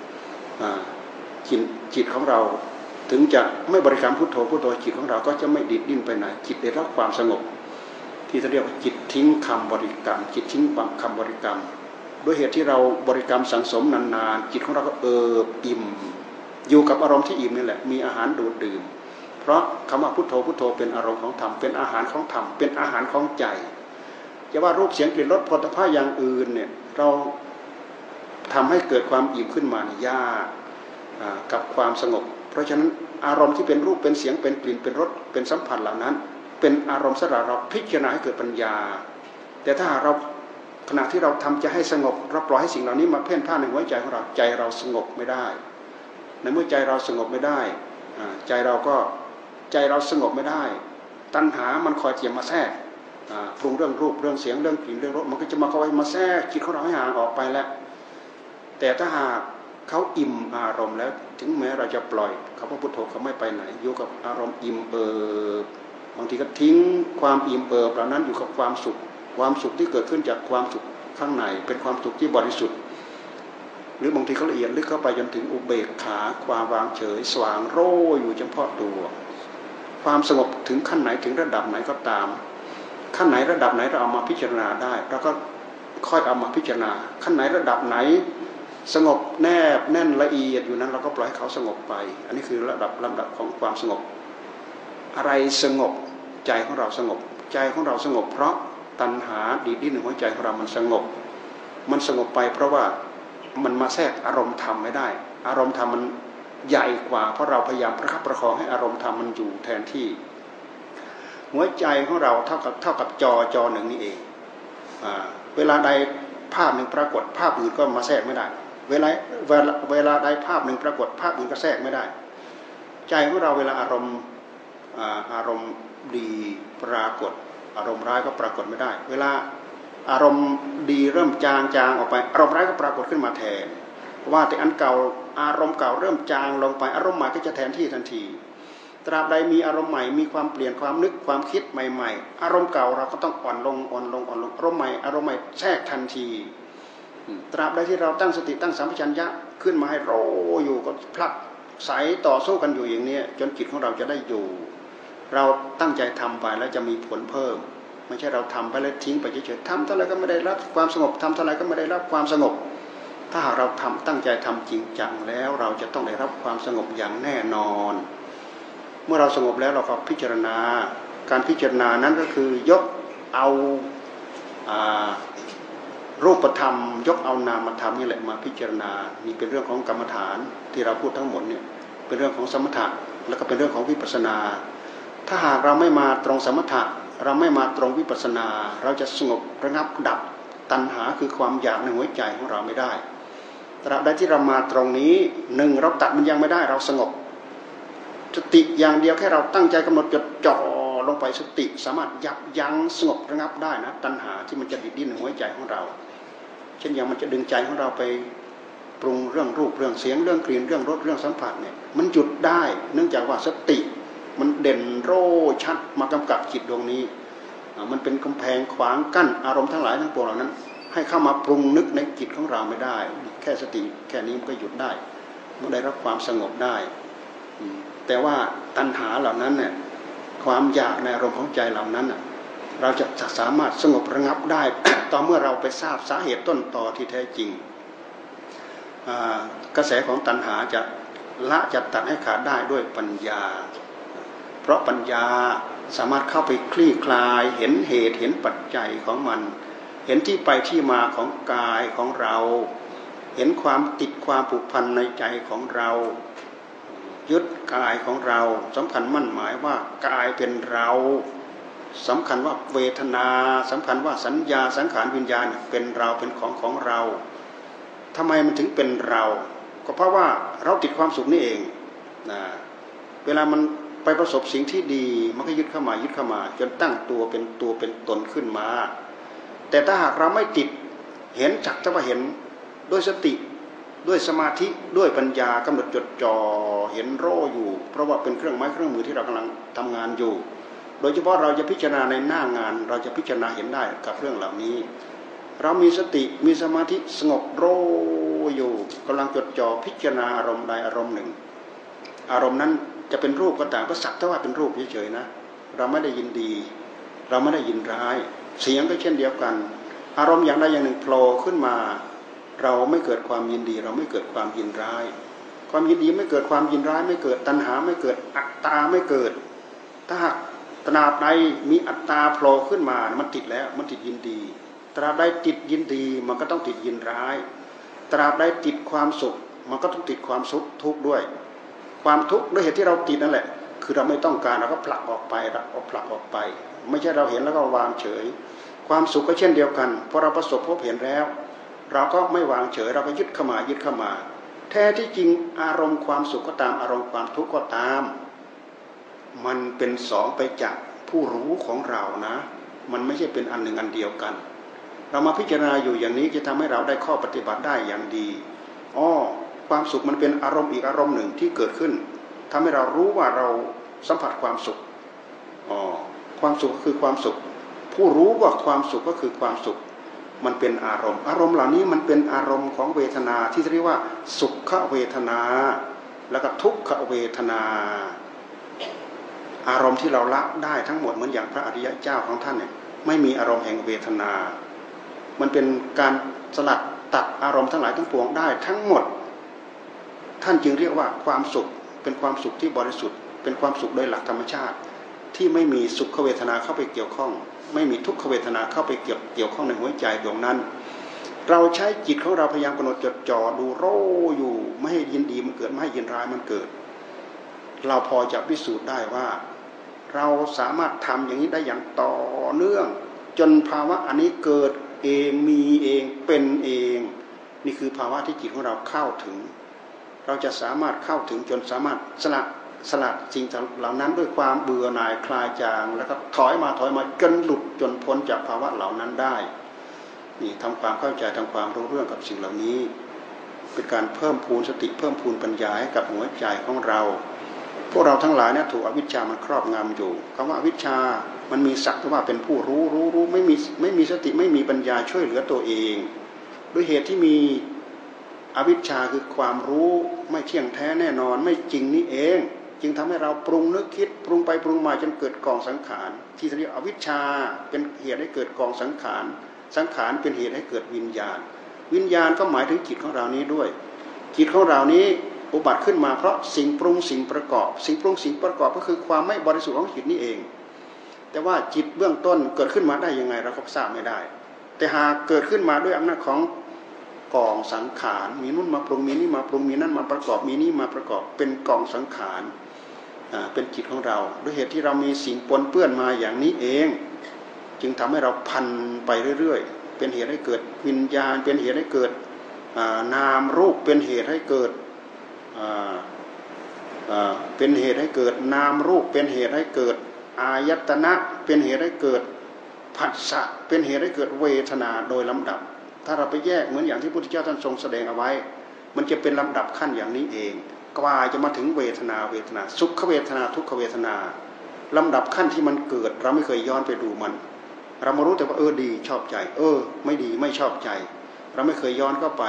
จิตของเราถึงจะไม่บริกรรมพุทโธพุทโธจิตของเราก็จะไม่ดิ้นไปไหนจิตได้รับความสงบที่เรียกว่าจิตทิ้งคำบริกรรมจิตทิ้งคำบริกรรมด้วยเหตุที่เราบริกรรมสังสมนานๆจิตของเราก็อิ่มอยู่กับอารมณ์ที่อิ่มนี่แหละมีอาหารดูดดื่มเพราะคำว่าพุทโธพุทโธเป็นอารมณ์ของธรรมเป็นอาหารของธรรมเป็นอาหารของใจจะว่ารูปเสียงกลิ่นรสผลิตภัณฑ์อย่างอื่นเนี่ยเราทำให้เกิดความอิ่มขึ้นมายากกับความสงบเพราะฉะนั้นอารมณ์ที่เป็นรูปเป็นเสียงเป็นกลิ่นเป็นรสเป็นสัมผัสเหล่านั้นเป็นอารมณ์สำหรับเราพิจารณาให้เกิดปัญญาแต่ถ้าเราขณะที่เราทำใจให้สงบเราปล่อยให้สิ่งเหล่านี้มาเพ่นพ่านในหัวใจของเราใจเราสงบไม่ได้ในเมื่อใจเราสงบไม่ได้ใจเราสงบไม่ได้ตัณหามันคอยเจียมมาแทรกปรุงเรื่องรูปเรื่องเสียงเรื่องกลิ่นเรื่องรสมันก็จะมาคอยมาแทรกจิตของเราให้ห่างออกไปแล้วแต่ถ้าหากเขาอิ่มอารมณ์แล้วถึงแม้เราจะปล่อยเขาพระพุทโธเขาไม่ไปไหนอยู่กับอารมณ์อิ่มบางทีก็ทิ้งความอิ่มเหล่านั้นอยู่กับความสุขที่เกิดขึ้นจากความสุขข้างในเป็นความสุขที่บริสุทธิ์หรือบางทีเขาละเอียดลึกเข้าไปจนถึงอุเบกขาความวางเฉยสว่างโรอยู่เฉพาะตัวความสงบถึงขั้นไหนถึงระดับไหนก็ตามขั้นไหนระดับไหนเราเอามาพิจารณาได้เราก็ค่อยเอามาพิจารณาขั้นไหนระดับไหนสงบแนบแน่นละเอียดอยู่นั้นเราก็ปล่อยให้เขาสงบไปอันนี้คือลำดับของความสงบอะไรสงบใจของเราสงบใจของเราสงบเพราะตัณหาดีดิ้นในหัวใจของเรามันสงบไปเพราะว่ามันมาแทรกอารมณ์ธรรมไม่ได้อารมณ์ธรรมมันใหญ่กว่าเพราะเราพยายามประคับประคองให้อารมณ์ธรรมมันอยู่แทนที่หัวใจของเราเท่ากับจอหนึ่งนี่เองเวลาใดภาพหนึ่งปรากฏภาพอื่นก็มาแทรกไม่ได้เวลาใดภาพหนึ่งปรากฏภาพอื่นก็แทรกไม่ได้ใจของเราเวลาอารมณ์ดีปรากฏอารมณ์ร้ายก็ปรากฏไม่ได้เวลาอารมณ์ดีเริ่มจางออกไปอารมณ์ร้ายก็ปรากฏขึ้นมาแทนว่าแต่อันเก่าอารมณ์เก่าเริ่มจางลงไปอารมณ์ใหม่ก็จะแทนที่ทันทีตราบใดมีอารมณ์ใหม่มีความเปลี่ยนความนึกความคิดใหม่ๆอารมณ์เก่าเราก็ต้องอ่อนลงอารมณ์ใหม่แทรกทันทีตราบใดที่เราตั้งสติตั้งสัมปชัญญะขึ้นมาให้โรอยู่ก็ผลักใสต่อสู้กันอยู่อย่างนี้จนจิตของเราจะได้อยู่เราตั้งใจทำไปแล้วจะมีผลเพิ่มไม่ใช่เราทำไปแล้วทิ้งไปเฉยๆทำเท่าไรก็ไม่ได้รับความสงบทำเท่าไรก็ไม่ได้รับความสงบถ้าหากเราทำตั้งใจทำจริงจังแล้วเราจะต้องได้รับความสงบอย่างแน่นอนเมื่อเราสงบแล้วเราก็พิจารณาการพิจารณานั้นก็คือยกเอารูปธรรมยกเอานามธรรมนี่แหละมาพิจารณานี่เป็นเรื่องของกรรมฐานที่เราพูดทั้งหมดเนี่ยเป็นเรื่องของสมถะแล้วก็เป็นเรื่องของวิปัสสนาถ้าหากเราไม่มาตรงสมถะเราไม่มาตรงวิปัสสนาเราจะสงบระงับดับตัณหาคือความอยากในหัวใจของเราไม่ได้ตราบใดที่เรามาตรงนี้หนึ่งเราตัดมันยังไม่ได้เราสงบสติอย่างเดียวแค่เราตั้งใจกำหนดจดจ่อลงไปสติสามารถยับยั้งสงบระงับได้นะตัณหาที่มันจะดิ้นในหัวใจของเราเช่นอย่างมันจะดึงใจของเราไปปรุงเรื่องรูปเรื่องเสียงเรื่องกลิ่นเรื่องรสเรื่องสัมผัสเนี่ยมันหยุดได้เนื่องจากว่าสติมันเด่นโร่ชัดมากำกับจิตดวงนี้มันเป็นกำแพงขวางกั้นอารมณ์ทั้งหลายทั้งปวงเหล่านั้นให้เข้ามาปรุงนึกในจิตของเราไม่ได้แค่สติแค่นี้มันก็หยุดได้มันได้รับความสงบได้แต่ว่าตัณหาเหล่านั้นเนี่ยความอยากในอารมณ์ของใจเหล่านั้นเราจะสามารถสงบระงับได้ ต่อเมื่อเราไปทราบสาเหตุต้นตอที่แท้จริงกระแสของตัณหาจะจะตัดให้ขาดได้ด้วยปัญญาเพราะปัญญาสามารถเข้าไปคลี่คลายเห็นเหตุเห็นปัจจัยของมันเห็นที่ไปที่มาของกายของเราเห็นความติดความผูกพันในใจของเรายึดกายของเราสำคัญมั่นหมายว่ากายเป็นเราสำคัญว่าเวทนาสำคัญว่าสัญญาสังขารวิญญาณเป็นเราเป็นของเราทำไมมันถึงเป็นเราก็เพราะว่าเราติดความสุขนี่เองเวลามันไปประสบสิ่งที่ดีมันก็ยึดเข้ามาจนตั้งตัวเป็นตนขึ้นมาแต่ถ้าหากเราไม่ติดเห็นจักแต่ว่าเห็นด้วยสติด้วยสมาธิด้วยปัญญากำหนดจดจ่อเห็นโรอยู่เพราะว่าเป็นเครื่องไม้เครื่องมือที่เรากำลังทำงานอยู่โดยเฉพาะเราจะพิจารณาในหน้างานเราจะพิจารณาเห็นได้กับเรื่องเหล่านี้เรามีสติมีสมาธิสงบโรอยู่กำลังจดจ่อพิจารณาอารมณ์ใดอารมณ์หนึ่งอารมณ์นั้นจะเป็นรูปก็ตามก็สักแต่ว่าเป็นรูปเฉยๆนะเราไม่ได้ยินดีเราไม่ได้ยินร้ายเสียงก็เช่นเดียวกันอารมณ์อย่างใดอย่างหนึ่งโผล่ขึ้นมาเราไม่เกิดความยินดีเราไม่เกิดความยินร้ายความยินดีไม่เกิดความยินร้ายไม่เกิดตัณหาไม่เกิดอัตตาไม่เกิดถ้าหากตราบใดมีอัตตาโผล่ขึ้นมามันติดแล้วมันติดยินดีตราบใดติดยินดีมันก็ต้องติดยินร้ายตราบใดติดความสุขมันก็ต้องติดความทุกข์ด้วยความทุกข์ด้วยเหตุที่เราติดนั่นแหละคือเราไม่ต้องการเราก็ผลักออกไปผลักออกไปไม่ใช่เราเห็นแล้วก็วางเฉยความสุขก็เช่นเดียวกันพอเราประสบพบเห็นแล้วเราก็ไม่วางเฉยเราก็ยึดเข้ามาแท้ที่จริงอารมณ์ความสุขก็ตามอารมณ์ความทุกข์ก็ตามมันเป็นสองไปจากผู้รู้ของเรานะมันไม่ใช่เป็นอันหนึ่งอันเดียวกันเรามาพิจารณาอยู่อย่างนี้จะทำให้เราได้ข้อปฏิบัติได้อย่างดีความสุขมันเป็นอารมณ์อีกอารมณ์หนึ่งที่เกิดขึ้นทำให้เรารู้ว่าเราสัมผัสความสุขความสุขก็คือความสุขผู้รู้ว่าความสุขก็คือความสุขมันเป็นอารมณ์เหล่านี้มันเป็นอารมณ์ของเวทนาที่เรียกว่าสุขเวทนาแล้วก็ทุกขเวทนาอารมณ์ที่เราละได้ทั้งหมดเหมือนอย่างพระอริยเจ้าของท่านเนี่ยไม่มีอารมณ์แห่งเวทนามันเป็นการสลัดตัดอารมณ์ทั้งหลายทั้งปวงได้ทั้งหมดท่านจึงเรียกว่าความสุขเป็นความสุขที่บริสุทธิ์เป็นความสุขโดยหลักธรรมชาติที่ไม่มีสุขเวทนาเข้าไปเกี่ยวข้องไม่มีทุกขเวทนาเข้าไปเกี่ยวข้องในหัวใจดวงนั้นเราใช้จิตของเราพยายามกำหนดจดจ่อดูโรอยู่ไม่ให้ยินดีมันเกิดไม่ให้ยินร้ายมันเกิดเราพอจะพิสูจน์ได้ว่าเราสามารถทำอย่างนี้ได้อย่างต่อเนื่องจนภาวะอันนี้เกิดเองมีเองเป็นเองนี่คือภาวะที่จิตของเราเข้าถึงเราจะสามารถเข้าถึงจนสามารถสละสลัดสิ่งเหล่านั้นด้วยความเบื่อหน่ายคลายจางแล้วก็ถอยมาจนหลุดจนพ้นจากภาวะเหล่านั้นได้นี่ทำความเข้าใจทำความรู้เรื่องกับสิ่งเหล่านี้เป็นการเพิ่มพูนสติเพิ่มพูนปัญญาให้กับหัวใจของเราพวกเราทั้งหลายเนี่ยถูกอวิชชามันครอบงำอยู่คำว่าอวิชชามันมีศักดิ์ว่าเป็นผู้รู้ไม่มีสติไม่มีปัญญาช่วยเหลือตัวเองด้วยเหตุที่มีอวิชชาคือความรู้ไม่เที่ยงแท้แน่นอนไม่จริงนี่เองจึงทำให้เราปรุงนึกคิดปรุงไปปรุงมาจนเกิดกองสังขารที่เรียกอวิชชาเป็นเหตุให้เกิดกองสังขารสังขารเป็นเหตุให้เกิดวิญญาณวิญญาณก็หมายถึงจิตของเรานี้ด้วยจิตของเรานี้อุบัติขึ้นมาเพราะสิ่งปรุงสิ่งประกอบสิ่งปรุงสิ่งประกอบก็คือความไม่บริสุทธิ์ของจิตนี่เองแต่ว่าจิตเบื้องต้นเกิดขึ้นมาได้ยังไงเราก็ทราบไม่ได้แต่หากเกิดขึ้นมาด้วยอำนาจของกองสังขารมีนู่นมาปรุงมีนี่มาปรุงมีนั่นมาประกอบมีนี่มาประกอบเป็นกองสังขารเป็นจิตของเราด้วยเหตุที่เรามีสิ่งปนเปื้อนมาอย่างนี้เองจึงทำให้เราพันไปเรื่อยๆเป็นเหตุให้เกิดวิญญาณเป็นเหตุให้เกิดนามรูปเป็นเหตุให้เกิดเป็นเหตุให้เกิดนามรูปเป็นเหตุให้เกิดอายตนะเป็นเหตุให้เกิดผัสสะเป็นเหตุให้เกิดเวทนาโดยลำดับถ้าเราไปแยกเหมือนอย่างที่พระพุทธเจ้าท่านทรงแสดงเอาไว้มันจะเป็นลำดับขั้นอย่างนี้เองกว่าจะมาถึงเวทนาสุขเวทนาทุกขเวทนาลำดับขั้นที่มันเกิดเราไม่เคยย้อนไปดูมันเรามารู้แต่ว่าดีชอบใจไม่ดีไม่ชอบใจเราไม่เคยย้อนเข้าไป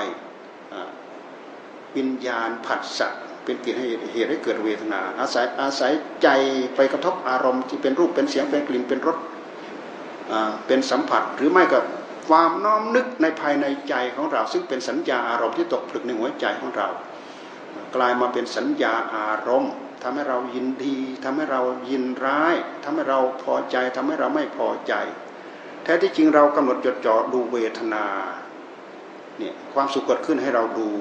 วิญญาณผัสสะเป็นเหตุให้เกิดเวทนาอาศัยใจไปกระทบอารมณ์ที่เป็นรูปเป็นเสียงเป็นกลิ่นเป็นรสเป็นสัมผัสหรือไม่ก็ความน้อมนึกในภายในใจของเราซึ่งเป็นสัญญาอารมณ์ที่ตกผลึกในหัวใจของเรากลายมาเป็นสัญญาอารมณ์ทำให้เรายินดีทำให้เรายินร้ายทำให้เราพอใจทำให้เราไม่พอใจแท้ที่จริงเรากำหนดจดจ่อดูเวทนาเนี่ยความสุขเกิดขึ้นให้เราดู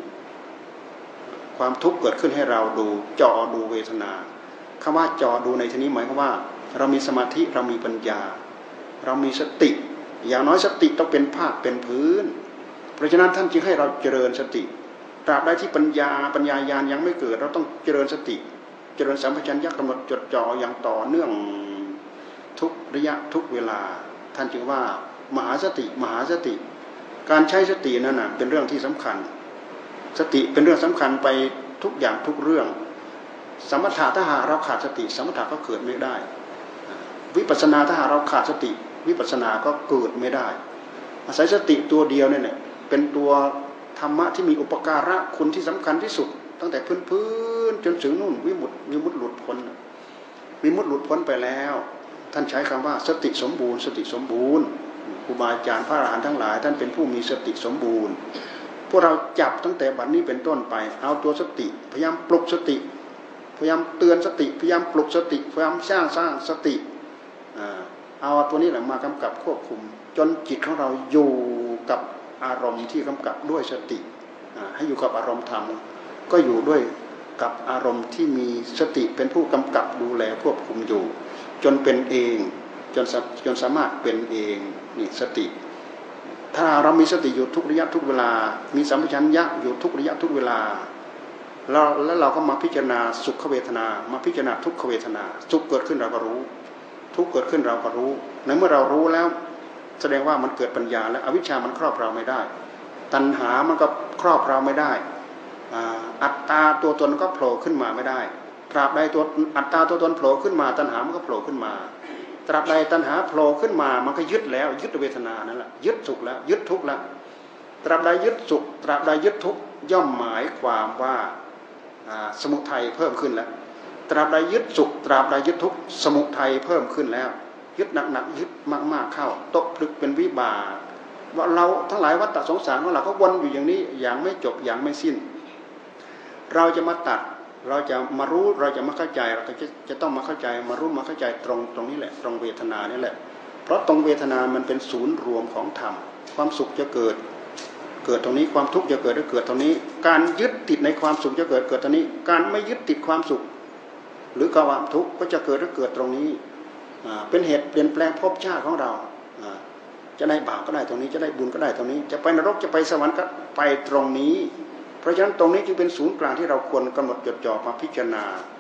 ความทุกข์เกิดขึ้นให้เราดูจ่อดูเวทนาคำว่าจ่อดูในที่นี้หมายความว่าเรามีสมาธิเรามีปัญญาเรามีสติอย่างน้อยสติต้องเป็นภาคเป็นพื้นเพราะฉะนั้นท่านจึงให้เราเจริญสติตราบใดที่ปัญญาญาณยังไม่เกิดเราต้องเจริญสติเจริญสัมปชัญญะกำหนดจดจ่ออย่างต่อเนื่องทุกระยะทุกเวลาท่านจึงว่ามหาสติการใช้สตินั่นน่ะเป็นเรื่องที่สำคัญสติเป็นเรื่องสำคัญไปทุกอย่างทุกเรื่องสมถะถ้าหากเราขาดสติสมถะก็เกิดไม่ได้วิปัสสนาถ้าหากเราขาดสติวิปัสสนาก็เกิดไม่ได้อาศัยสติตัวเดียวเนี่ยเป็นตัวธรรมะที่มีอุปการะคุณที่สำคัญที่สุดตั้งแต่พื้นจนถึงนู่นวิมุตติหลุดพ้นวิมุตติหลุดพ้นไปแล้วท่านใช้คำว่าสติสมบูรณ์ครูบาอาจารย์พระอรหันต์ทั้งหลายท่านเป็นผู้มีสติสมบูรณ์พวกเราจับตั้งแต่บัดนี้เป็นต้นไปเอาตัวสติพยายามปลุกสติพยายามเตือนสติพยายามปลุกสติพยายามสร้างสติเอาตัวนี้แหละมากำกับควบคุมจนจิตของเราอยู่กับอารมณ์ที่กำกับด้วยสติให้อยู่กับอารมณ์ธรรมก็อยู่ด้วยกับอารมณ์ที่มีสติเป็นผู้กำกับดูแลควบคุมอยู่จนเป็นเองจนสามารถเป็นเองนี่สติถ้าเรามีสติอยู่ทุกระยะทุกเวลามีสัมปชัญญะอยู่ทุกระยะทุกเวลาแล้วเราก็มาพิจารณาสุขเวทนามาพิจารณาทุกขเวทนาสุขเกิดขึ้นเราก็รู้ทุกข์เกิดขึ้นเราก็รู้ในเมื่อเรารู้แล้วแสดงว่ามันเกิดปัญญาแล้วอวิชชามันครอบเราไม่ได้ตัณหามันก็ครอบเราไม่ได้อัตตาตัวตนก็โผล่ขึ้นมาไม่ได้ตราบใดตัวอัตตาตัวตนโผล่ขึ้นมาตัณหามันก็โผล่ขึ้นมาตราบใดตัณหาโผล่ขึ้นมามันก็ยึดแล้วยึดเวทนานั่นแหละยึดสุขแล้วยึดทุกข์แล้วตราบใดยึดสุขตราบใดยึดทุกข์ย่อมหมายความว่าสมุทัยเพิ่มขึ้นแล้วตราบใดยึดสุขตราบใดยึดทุกข์สมุทัยเพิ่มขึ้นแล้วยึดหนักยึดมากๆเข้าตกผลึกเป็นวิบากว่าเราทั้งหลายวัฏฏะสงสารของเราก็วนอยู่อย่างนี้อย่างไม่จบอย่างไม่สิ้นเราจะมาตัดเราจะมารู้เราจะมาเข้าใจเราจะต้องมาเข้าใจมารู้มาเข้าใจตรงนี้แหละตรงเวทนานี่แหละเพราะตรงเวทนามันเป็นศูนย์รวมของธรรมความสุขจะเกิดตรงนี้ความทุกข์จะเกิดตรงนี้การยึดติดในความสุขจะเกิดตรงนี้การไม่ยึดติดความสุขหรือความทุกข์ก็จะเกิดตรงนี้เป็นเหตุเปลี่ยนแปลงภพชาติของเราจะได้บาปก็ได้ตรงนี้จะได้บุญก็ได้ตรงนี้จะไปนรกจะไปสวรรค์ก็ไปตรงนี้เพราะฉะนั้นตรงนี้จึงเป็นศูนย์กลางที่เราควรกำหนดจดจ่อมาพิจารณา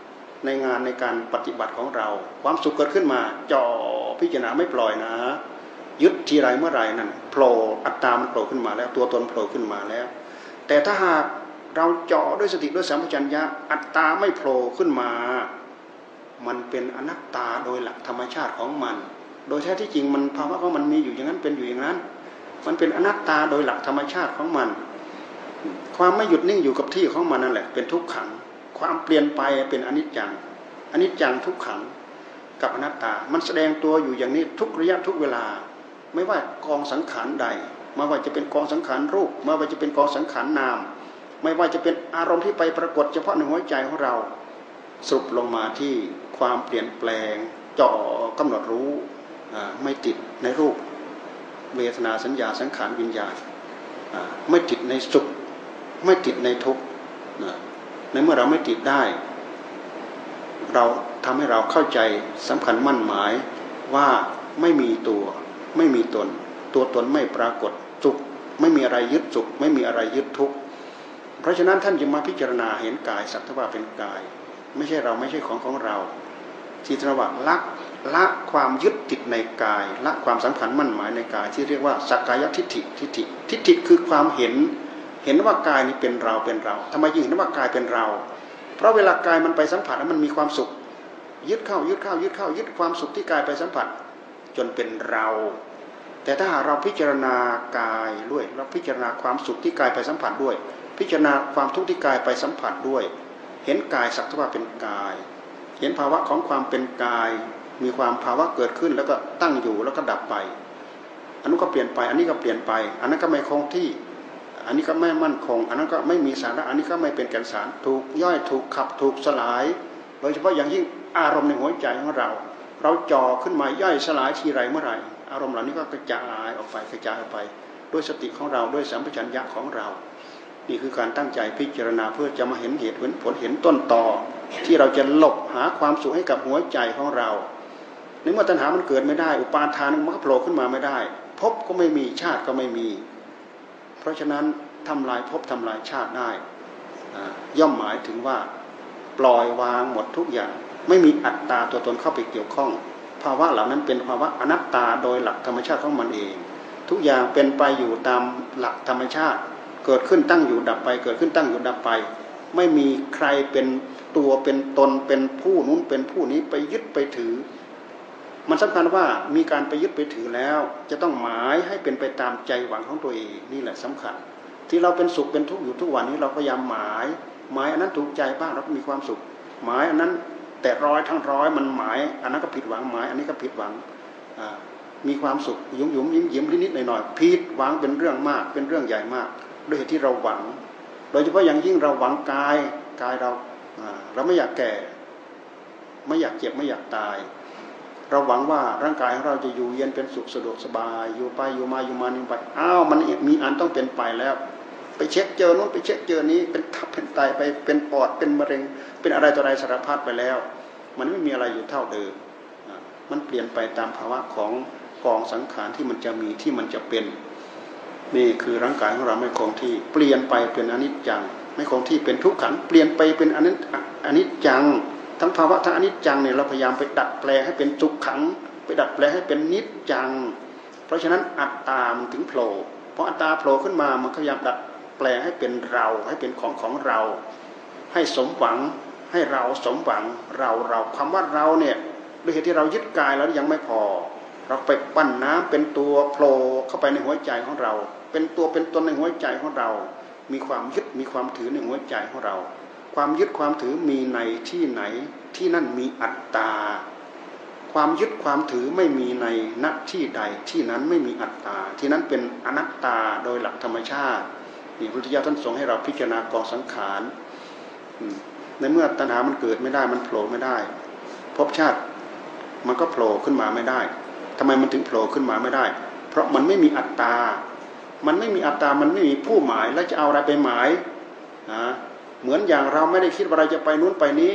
ในงานในการปฏิบัติของเราความสุขเกิดขึ้นมาจ่อพิจารณาไม่ปล่อยนะยึดทีไรเมื่อไรนั่นโผล่อัตตามันโผล่ขึ้นมาแล้วตัวตนโผล่ขึ้นมาแล้วแต่ถ้าหากเราเจาะด้วยสติด้วยสัมปชัญญะอัตตาไม่โผล่ขึ้นมามันเป็นอนัตตาโดยหลักธรรมชาติของมันโดยแท้ที่จริงมันภาวะของมันมีอยู่อย่างนั้นเป็นอยู่อย่างนั้นมันเป็นอนัตตาโดยหลักธรรมชาติของมันความไม่หยุดนิ่งอยู่กับที่ของมันนั่นแหละเป็นทุกขังความเปลี่ยนไปเป็นอนิจจังอนิจจังทุกขังกับอนัตตามันแสดงตัวอยู่อย่างนี้ทุกระยะทุกเวลาไม่ว่ากองสังขารใดไม่ว่าจะเป็นกองสังขารรูปไม่ว่าจะเป็นกองสังขารนามไม่ว่าจะเป็นอารมณ์ที่ไปปรากฏเฉพาะในหัวใจของเราสรุปลงมาที่ความเปลี่ยนแปลงเจาะกำหนดรู้ไม่ติดในรูปเวทนาสัญญาสังขารวิญญาณไม่ติดในสุขไม่ติดในทุกข์ในเมื่อเราไม่ติดได้เราทำให้เราเข้าใจสำคัญมั่นหมายว่าไม่มีตัวไม่มีตนตัวตนไม่ปรากฏสุขไม่มีอะไรยึดสุขไม่มีอะไรยึดทุกข์เพราะฉะนั้นท่านจึงมาพิจารณาเห็นกายสักแต่ว่าเป็นกายไม่ใช่เราไม่ใช่ของเราที่ตระวักละความยึดติดในกายละความสำคัญมั่นหมายในกายที่เรียกว่าสักกายทิฏฐิทิฏฐิคือความเห็นว่ากายนี้เป็นเราทำไมจึงเห็นว่ากายเป็นเราเพราะเวลากายมันไปสัมผัสแล้วมันมีความสุขยึดเข้ายึดความสุขที่กายไปสัมผัสจนเป็นเราแต่ถ้าหากเราพิจารณากายด้วยเราพิจารณาความสุขที่กายไปสัมผัสด้วยพิจารณาความทุกข์ที่กายไปสัมผัสด้วยเห็นกายสักแต่ว่าเป็นกายเห็นภาวะของความเป็นกายมีความภาวะเกิดขึ้นแล้วก็ตั้งอยู่แล้วก็ดับไปอันนู้นก็เปลี่ยนไปอันนี้ก็เปลี่ยนไปอันนั้นก็ไม่คงที่อันนี้ก็ไม่มั่นคงอันนั้นก็ไม่มีสาระอันนี้ก็ไม่เป็นแก่นสารถูกย่อยถูกขับถูกสลายโดยเฉพาะอย่างยิ่งอารมณ์ในหัวใจของเราจ่อขึ้นมาย่อยสลายทีไรเมื่อไหร่อารมณ์เหล่านี้ก็กระจายออกไปด้วยสติของเราด้วยสัมปชัญญะของเรานี่คือการตั้งใจพิจารณาเพื่อจะมาเห็นเหตุเห็นผลเห็นต้นตอที่เราจะหลบหาความสุขให้กับหัวใจของเราในเมื่อตัณหามันเกิดไม่ได้อุปาทานมันก็โผล่ขึ้นมาไม่ได้ภพก็ไม่มีชาติก็ไม่มีเพราะฉะนั้นทำลายภพทำลายชาติได้ย่อมหมายถึงว่าปล่อยวางหมดทุกอย่างไม่มีอัตตาตัวตนเข้าไปเกี่ยวข้องภาวะเหล่านั้นเป็นภาวะอนัตตาโดยหลักธรรมชาติของมันเองทุกอย่างเป็นไปอยู่ตามหลักธรรมชาติเกิดขึ้นตั้งอยู่ดับไปเกิดขึ้นตั้งอยู่ดับไปไม่มีใครเป็นตัวเป็นตนเป็นผู้นู้นเป็นผู้นี้ไปยึดไปถือมันสำคัญว่ามีการไปยึดไปถือแล้วจะต้องหมายให้เป็นไปตามใจหวังของตัวเองนี่แหละสำคัญที่เราเป็นสุขเป็นทุกข์อยู่ทุกวันนี้เราพยายามหมายอันนั้นถูกใจบ้างเราก็มีความสุขหมายอันนั้นแต่ร้อยทั้งร้อยมันหมายอันนั้นก็ผิดหวังหมายอันนี้ก็ผิดหวังมีความสุขยุ่มยิ้มนิดๆหน่อยๆผิดหวังเป็นเรื่องมากเป็นเรื่องใหญ่มากด้วยเหตุที่เราหวังโดยเฉพาะอย่างยิ่งเราหวังกายเราไม่อยากแก่ไม่อยากเจ็บไม่อยากตายเราหวังว่าร่างกายของเราจะอยู่เย็นเป็นสุขสะดวกสบายอยู่ไปอยู่มานี่ไปอ้าวมันมีอันต้องเป็นไปแล้วไปเช็คเจอโน้นไปเช็คเจอนี้เป็นทับเป็นไตไปเป็นปอดเป็นมะเร็งเป็นอะไรต่ออะไรสารพัดไปแล้วมันไม่มีอะไรอยู่เท่าเดิมมันเปลี่ยนไปตามภาวะของกองสังขารที่มันจะมีที่มันจะเป็นนี่คือร่างกายของเราไม่คงที่เปลี่ยนไปเป็นอนิจจังไม่คงที่เป็นทุกขังเปลี่ยนไปเป็นอนิจจังทั้งภาวะทั้งอนิจจังเนี่ยเราพยายามไปดัดแปลงให้เป็นทุกขังไปดัดแปลงให้เป็นนิจจังเพราะฉะนั้นอัตตามันถึงโผล่เพราะอัตตาโผล่ขึ้นมามันพยายามดัดแปลงให้เป็นเราให้เป็นของเราให้สมหวังให้เราสมหวังเราคำว่าเราเนี่ยด้วยเหตุที่เรายึดกายแล้วยังไม่พอเราไปปั้นน้ำเป็นตัวโผล่เข้าไปในหัวใจของเราเป็นตัวเป็นตนในหัวใจของเรามีความยึดมีความถือในหัวใจของเราความยึดความถือมีในที่ไหนที่นั่นมีอัตตาความยึดความถือไม่มีในณที่ใดที่นั้นไม่มีอัตตาที่นั้นเป็นอนัตตาโดยหลักธรรมชาตินี่พระพุทธเจ้าท่านทรงให้เราพิจารณากองสังขารในเมื่อตัณหามันเกิดไม่ได้มันโผล่ไม่ได้ภพชาติมันก็โผล่ขึ้นมาไม่ได้ทำไมมันถึงโผล่ขึ้นมาไม่ได้เพราะมันไม่มีอัตตามันไม่มีอัตตามันไม่มีผู้หมายแล้วจะเอาอะไรไปหมายเหมือนอย่างเราไม่ได้คิดว่าเราจะไปนู้นไปนี้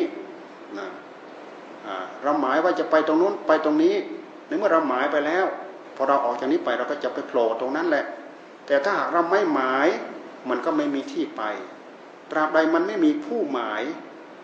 เราหมายว่าจะไปตรงนู้นไปตรงนี้ในเมื่อเราหมายไปแล้วพอเราออกจากนี้ไปเราก็จะไปโผล่ตรงนั้นแหละแต่ถ้าหากเราไม่หมายมันก็ไม่มีที่ไปตราบใดมันไม่มีผู้หมาย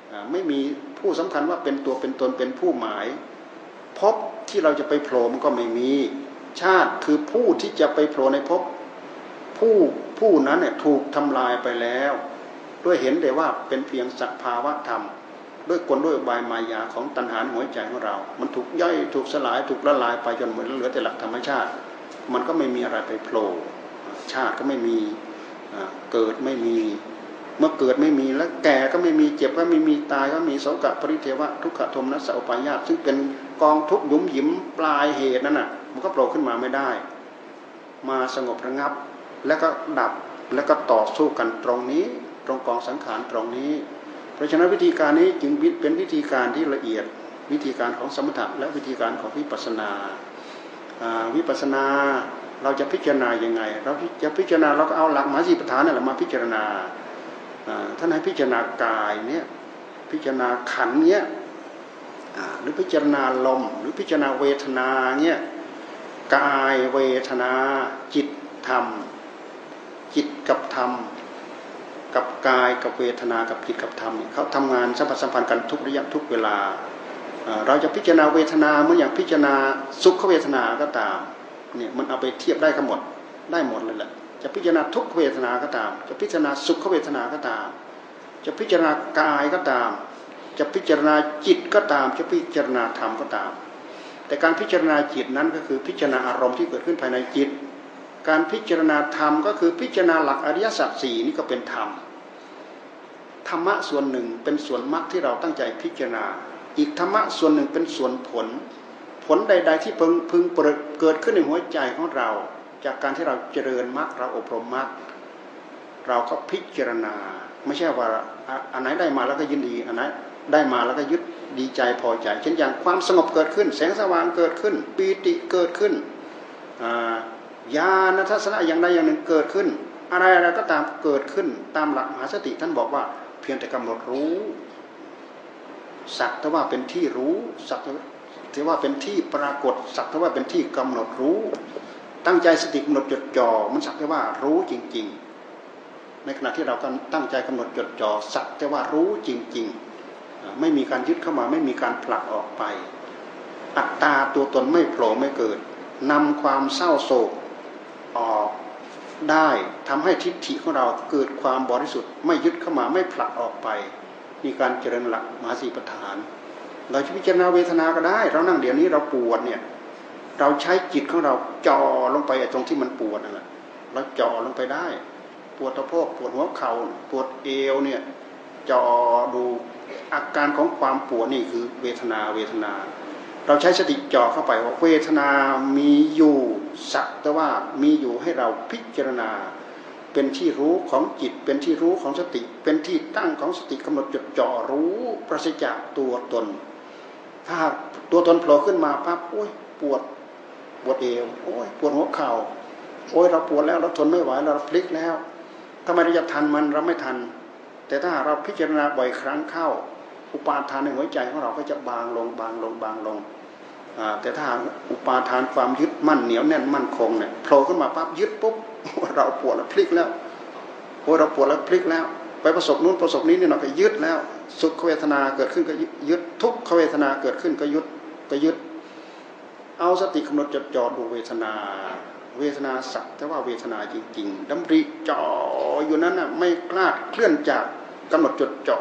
ไม่มีผู้สำคัญว่าเป็นตัวเป็นตนเป็นผู้หมายภพที่เราจะไปโผล่มันก็ไม่มีชาติคือผู้ที่จะไปโผล่ในภพผู้นั้นเนี่ยถูกทำลายไปแล้วด้วยเห็นแต่ว่าเป็นเพียงสภาวะธรรมด้วยกลด้วยบายมายาของตัณหาหัวใจของเรามันถูกย่อยถูกสลายถูกละลายไปจนหมดเหลือแต่หลักธรรมชาติมันก็ไม่มีอะไรไปโผล่ชาติก็ไม่มีเกิดไม่มีเมื่อเกิดไม่มีแล้วแก่ก็ไม่มีเจ็บก็ไม่มีตายก็มีโศกปริเทวะทุกขโทมนัสสะอุปาญาตซึ่งเป็นกองทุกข์หยุมหยิมปลายเหตุนั่นน่ะมันก็โผล่ขึ้นมาไม่ได้มาสงบระงับแล้วก็ดับแล้วก็ต่อสู้กันตรงนี้ตรงกองสังขารตรงนี้เพราะฉะนั้นวิธีการนี้จึงเป็นวิธีการที่ละเอียดวิธีการของสมถะและวิธีการของวิปัสสนาวิปัสสนาเราจะพิจารณายังไงเราจะพิจารณาเราก็เอาหลักมหาสติปัฏฐานนั่นแหละมาพิจารณาท่านให้พิจารณากายเนี่ยพิจารณาขันธ์เนี่ยหรือพิจารณาลมหรือพิจารณาเวทนาเนี่ยกายเวทนาจิตธรรมจิตกับธรรมกับกายกับเวทนากับจิตกับธรรมเขาทำงานสัมพันธ์กันทุกระยะทุกเวลาเราจะพิจารณาเวทนาเหมือนอย่างพิจารณาสุขเวทนาก็ตามเนี่ยมันเอาไปเทียบได้ทั้งหมดได้หมดเลยแหละจะพิจารณาทุกเวทนาก็ตามจะพิจารณาสุขเวทนาก็ตามจะพิจารณากายก็ตามจะพิจารณาจิตก็ตามจะพิจารณาธรรมก็ตามแต่การพิจารณาจิตนั้นก็คือพิจารณาอารมณ์ที่เกิดขึ้นภายในจิตการพิจารณาธรรมก็คือพิจารณาหลักอริยสัจสี่นี่ก็เป็นธรรมธรรมะส่วนหนึ่งเป็นส่วนมรรคที่เราตั้งใจพิจารณาอีกธรรมะส่วนหนึ่งเป็นส่วนผลใดๆที่พึงเกิดขึ้นในหัวใจของเราจากการที่เราเจริญมรรคเราอบรมมรรคเราก็พิจารณาไม่ใช่ว่าอันไหนได้มาแล้วก็ยินดีอันไหนได้มาแล้วก็ยึดดีใจพอใจเช่นอย่างความสงบเกิดขึ้นแสงสว่างเกิดขึ้นปีติเกิดขึ้นญาณทัศนะอย่างใดอย่างหนึ่งเกิดขึ้นอะไรก็ตามเกิดขึ้นตามหลักมหาสติท่านบอกว่าเพียงแต่กำหนดรู้สักแต่ว่าเป็นที่รู้สักแต่ว่าเป็นที่ปรากฏสักแต่ว่าเป็นที่กำหนดรู้ตั้งใจสติกำหนดจดจ่อมันสักแต่ว่ารู้จริงๆในขณะที่เราตั้งใจกำหนดจดจ่อสักแต่ว่ารู้จริงๆไม่มีการยึดเข้ามาไม่มีการผลักออกไปอัตตาตัวตนไม่โผล่ไม่เกิดนำความเศร้าโศกออกได้ทำให้ทิฏฐิของเราเกิดความบริสุทธิ์ไม่ยึดเข้ามาไม่ผลักออกไปมีการเจริญหลักมหาสติปัฏฐานเราจะพิจารณาเวทนาก็ได้เรานั่งเดี๋ยวนี้เราปวดเนี่ยเราใช้จิตของเราจ่อลงไปตรงที่มันปวดนั่นแหละเราจ่อลงไปได้ปวดสะโพกปวดหัวเข่าปวดเอวเนี่ยจ่อดูอาการของความปวดนี่คือเวทนาเราใช้สติจ่อเข้าไปว่าเวทนามีอยู่สักแต่ว่ามีอยู่ให้เราพิจารณาเป็นที่รู้ของจิตเป็นที่รู้ของสติเป็นที่ตั้งของสติกำหนดจดจ่อรู้ปราศจากตัวตนถ้าตัวตนโผล่ขึ้นมาปั๊บโอ้ยปวดเอวโอ้ยปวดหัวเข่าโอ้ยเราปวดแล้วเราทนไม่ไหวเราพลิกแล้วทำไมเราจะทันมันเราไม่ทันแต่ถ้าเราพิจารณาบ่อยครั้งเข้าอุปาทานในหัวใจของเราก็จะบางลงแต่ถ้าอุปาทานความยึดมั่นเหนียวแน่นมั่นคงเนี่ยโผล่ขึ้นมาปั๊บยึดปุ๊บเราปวดแล้วพลิกแล้วโอ้เราปวดแล้วพลิกแล้วไปประสบนู้นประสบนี้เนี่ยเราก็ยึดแล้วสุขเวทนาเกิดขึ้นก็ยึดทุกขเวทนาเกิดขึ้นก็ยึดเอาสติกำหนดจดจ่อดูเวทนาสักแต่ว่าเวทนาจริงๆดำริจ่ออยู่นั้นน่ะไม่คลาดเคลื่อนจากกำหนดจดจ่อ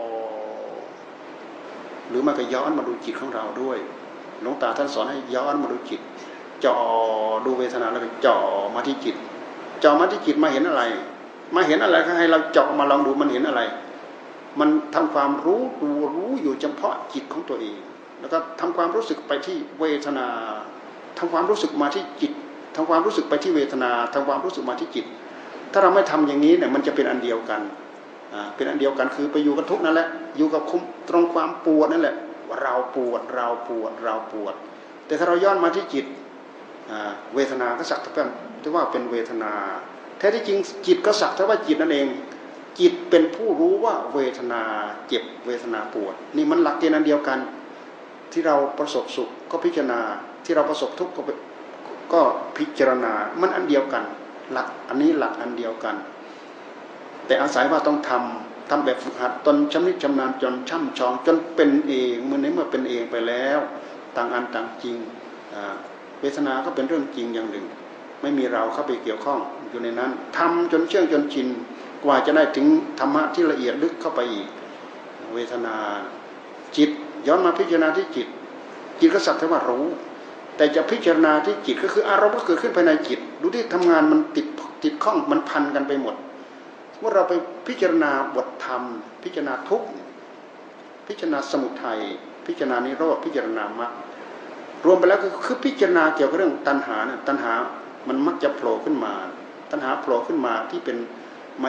หรือมันก็ย้อนมาดูจิตของเราด้วยหลวงตาท่านสอนให้ย้อนมาดูจิตจ่อดูเวทนาแล้วก็จ่อมาที่จิตจ่อมาที่จิตมาเห็นอะไรก็ให้เราจ่อมาลองดูมันเห็นอะไรมันทำความรู้อยู่เฉพาะจิตของตัวเองแล้วก็ทำความรู้สึกไปที่เวทนาทำความรู้สึกมาที่จิตทำความรู้สึกไปที่เวทนาทำความรู้สึกมาที่จิตถ้าเราไม่ทำอย่างนี้เนี่ยมันจะเป็นอันเดียวกันเป็นอันเดียวกันคือไปอยู่กับทุกข์นั่นแหละอยู่กับตรงความปวดนั่นแหละเราปวดแต่ถ้าเราย้อนมาที่จิตเวทนาก็สักแต่ว่าเป็นเวทนาแท้ที่จริงจิตก็สักแต่ว่าจิตนั่นเองจิตเป็นผู้รู้ว่าเวทนาเจ็บเวทนาปวดนี่มันหลักเกณฑ์อันเดียวกันที่เราประสบสุขก็พิจารณาที่เราประสบทุกข์ก็พิจารณามันอันเดียวกันหลักอันนี้หลักอันเดียวกันแต่อาศัยว่าต้องททำแบบฝึกหัดตนชำนิชำนาญจนช่ำชองจนเป็นเองเมื่อเป็นเองไปแล้วต่างอันต่างจริงเวทนาก็เป็นเรื่องจริงอย่างหนึ่งไม่มีเราเข้าไปเกี่ยวข้องอยู่ในนั้นทำจนเชื่องจนชินกว่าจะได้ถึงธรรมะที่ละเอียดลึกเข้าไปอีกเวทนาจิตย้อนมาพิจารณาที่จิตจิตก็สักแต่ว่ารู้แต่จะพิจารณาที่จิตก็คืออารมณ์ก็เกิดขึ้นภายในจิตดูที่ทำงานมันติดข้องมันพันกันไปหมดเมื่อเราไปพิจารณาบทธรรมพิจารณาทุกข์พิจารณาสมุทัยพิจารณานิโรธพิจารณามรรครวมไปแล้วคือพิจารณาเกี่ยวกับเรื่องตัณหานะตัณหามันมักจะโผล่ขึ้นมาตัณหาโผล่ขึ้นมาที่เป็นมา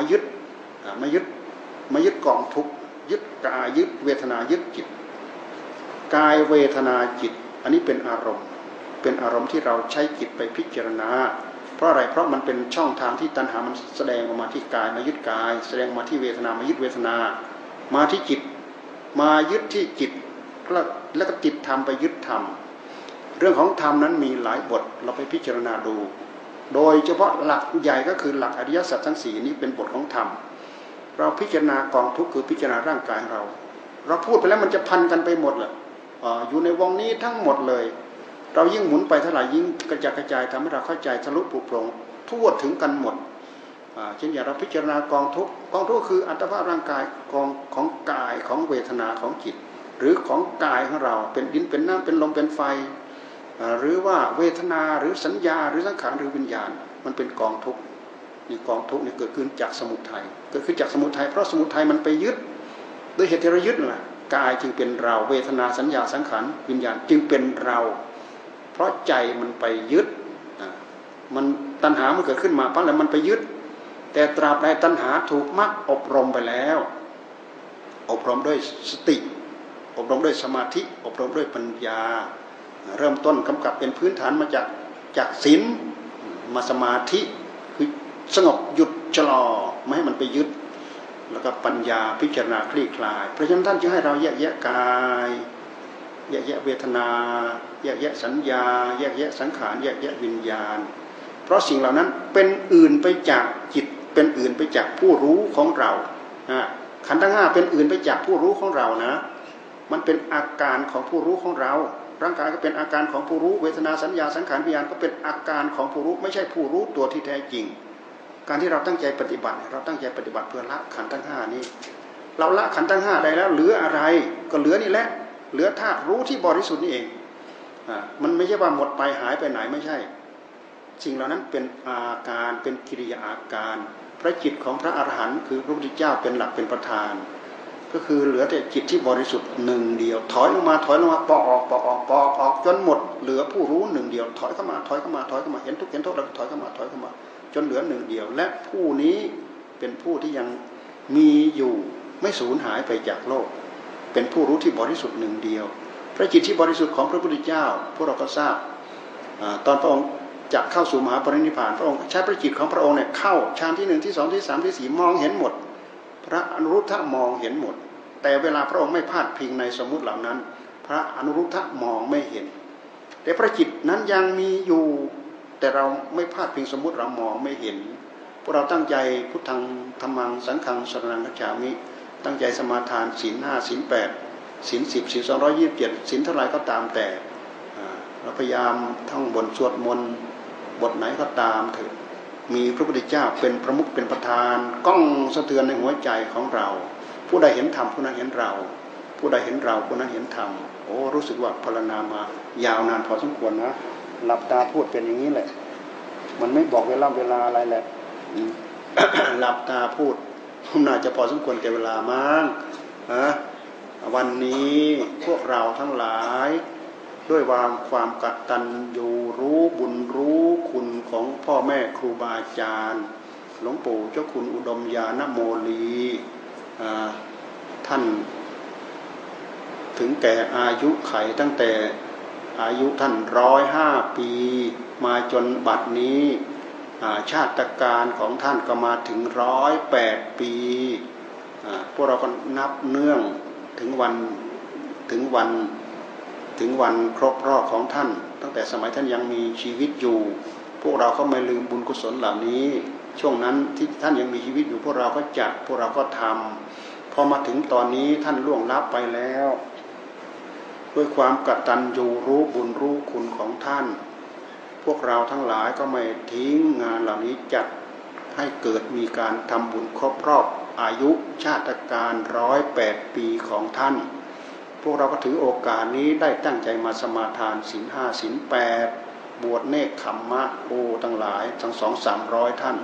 ยึดกองทุกข์ยึดกายยึดเวทนายึดจิตกายเวทนาจิตอันนี้เป็นอารมณ์ที่เราใช้จิตไปพิจารณาเพราะอะไรเพราะมันเป็นช่องทางที่ตัณหามันแสดงออกมาที่กายมายึดกายแสดงมาที่เวทนามายึดเวทนามาที่จิตมายึดที่จิตแล้วก็ติดธรรมไปยึดธรรมเรื่องของธรรมนั้นมีหลายบทเราไปพิจารณาดูโดยเฉพาะหลักใหญ่ก็คือหลักอริยสัจทั้ง4นี้เป็นบทของธรรมเราพิจารณากองทุกข์คือพิจารณาร่างกายเราพูดไปแล้วมันจะพันกันไปหมดแหละอยู่ในวงนี้ทั้งหมดเลยเรายิ่งหมุนไปเท่าไหร่ยิ่งกระจายทำให้เราเข้าใจทะลุปลุกปลงทั่วถึงกันหมดเช่นอย่างเราพิจารณากองทุกข์คืออัตภาพร่างกายกองของกายของเวทนาของจิตหรือของกายของเราเป็นดินเป็นน้ำเป็นลมเป็นไฟหรือว่าเวทนาหรือสัญญาหรือสังขารหรือวิญญาณมันเป็นกองทุกข์นี่กองทุกข์นี่เกิดขึ้นจากสมุทัยเกิดขึ้นจากสมุทัยเพราะสมุทัยมันไปยึดด้วยเหตุที่เรายึดนั่นแหละกายจึงเป็นเราเวทนาสัญญาสังขารวิญญาณจึงเป็นเราเพราะใจมันไปยึดมันตัณหามันเกิดขึ้นมาเพราะอะไรมันไปยึดแต่ตราบใดตัณหาถูกมรรคอบรมไปแล้วอบรมด้วยสติอบรมด้วยสมาธิอบรมด้วยปัญญาเริ่มต้นกำกับเป็นพื้นฐานมาจากศีลมาสมาธิคือสงบหยุดชะลอไม่ให้มันไปยึดแล้วก็ปัญญาพิจารณาคลี่คลายเพราะฉะนั้นท่านจึงให้เราแยกแยะกายแยกแยะเวทนาแยกแยะสัญญาแยกแยะสังขารแยกแยะวิญญาณเพราะสิ่งเหล่านั้นเป็นอื่นไปจากจิตเป็นอื่นไปจากผู้รู้ของเราขันธ์ทั้ง5เป็นอื่นไปจากผู้รู้ของเรานะมันเป็นอาการของผู้รู้ของเราร่างกายก็เป็นอาการของผู้รู้เวทนาสัญญาสังขารวิญญาณก็เป็นอาการของผู้รู้ไม่ใช่ผู้รู้ตัวที่แท้จริงการที่เราตั้งใจปฏิบัติเราตั้งใจปฏิบัติเพื่อละขันธ์ทั้ง5นี้เราละขันธ์ทั้ง5ได้แล้วเหลืออะไรก็เหลือนี่แหละเหลือธาตุรู้ที่บริสุทธิ์นี่เองมันไม่ใช่ว่าหมดไปหายไปไหนไม่ใช่สิ่งเหล่านั้นเป็นอาการเป็นกิริยาอาการพระจิตของพระอรหันต์คือพระพุทธเจ้าเป็นหลักเป็นประธานก็คือเหลือแต่จิตที่บริสุทธิ์หนึ่งเดียวถอยลงมาปอกออกจนหมดเหลือผู้รู้หนึ่งเดียวถอยเข้ามาเห็นทุกข์เห็นโทษแล้วถอยเข้ามาจนเหลือหนึ่งเดียวและผู้นี้เป็นผู้ที่ยังมีอยู่ไม่สูญหายไปจากโลกเป็นผู้รู้ที่บริสุทธิ์หนึ่งเดียวพระจิตที่บริสุทธิ์ของพระพุทธเจ้าพวกเราก็ทราบตอนพระองค์จะเข้าสู่มหาปรินิพพานพระองค์ใช้พระจิตของพระองค์เนี่ยเข้าฌานที่1ที่2ที่3ที่4มองเห็นหมดพระอนุรุทธะมองเห็นหมดแต่เวลาพระองค์ไม่พลาดพิงในสมมุติเหล่านั้นพระอนุรุทธะมองไม่เห็นแต่พระจิตนั้นยังมีอยู่แต่เราไม่พลาดพิงสมมุติเรามองไม่เห็นพวกเราตั้งใจพุทธังธัมมังสังฆังสรณังคัจฉามิตั้งใจสมาทานศีล5ศีล8ศีล10ศีล227ศีลเท่าไรก็ตามแต่เราพยายามท่องบนสวดมนต์บทไหนก็ตามเถิดมีพระพุทธเจ้าเป็นประมุขเป็นประธานก้องสะเทือนในหัวใจของเราผู้ใดเห็นธรรมผู้นั้นเห็นเราผู้ใดเห็นเราผู้นั้นเห็นธรรมโอ้รู้สึกว่าภาวนามายาวนานพอสมควรนะหลับตาพูดเป็นอย่างนี้แหละมันไม่บอกเวลาอะไรแหละ หลับตาพูดน่าจะพอสมควรแก่เวลามั้งวันนี้พวกเราทั้งหลายด้วยความกตัญญูรู้บุญรู้คุณของพ่อแม่ครูบาอาจารย์หลวงปู่เจ้าคุณอุดมญาณโมลีท่านถึงแก่อายุไขตั้งแต่อายุท่าน105 ปีมาจนบัดนี้ชาติการของท่านก็มาถึง108 ปีพวกเราก็นับเนื่องถึงวันครบรอบของท่านตั้งแต่สมัยท่านยังมีชีวิตอยู่พวกเราก็ไม่ลืมบุญกุศลเหล่านี้ช่วงนั้นที่ท่านยังมีชีวิตอยู่พวกเราก็จัดพวกเราก็ทำพอมาถึงตอนนี้ท่านล่วงลับไปแล้วด้วยความกตัญญูรู้บุญรู้คุณของท่านพวกเราทั้งหลายก็ไม่ทิ้งงานเหล่านี้จัดให้เกิดมีการทำบุญครบรอบอายุชาติการ108 ปีของท่านพวกเราก็ถือโอกาสนี้ได้ตั้งใจมาสมาทานศีล5ศีล8บวชเนกขัมมะโอทั้งหลายทั้ง200-300ท่าน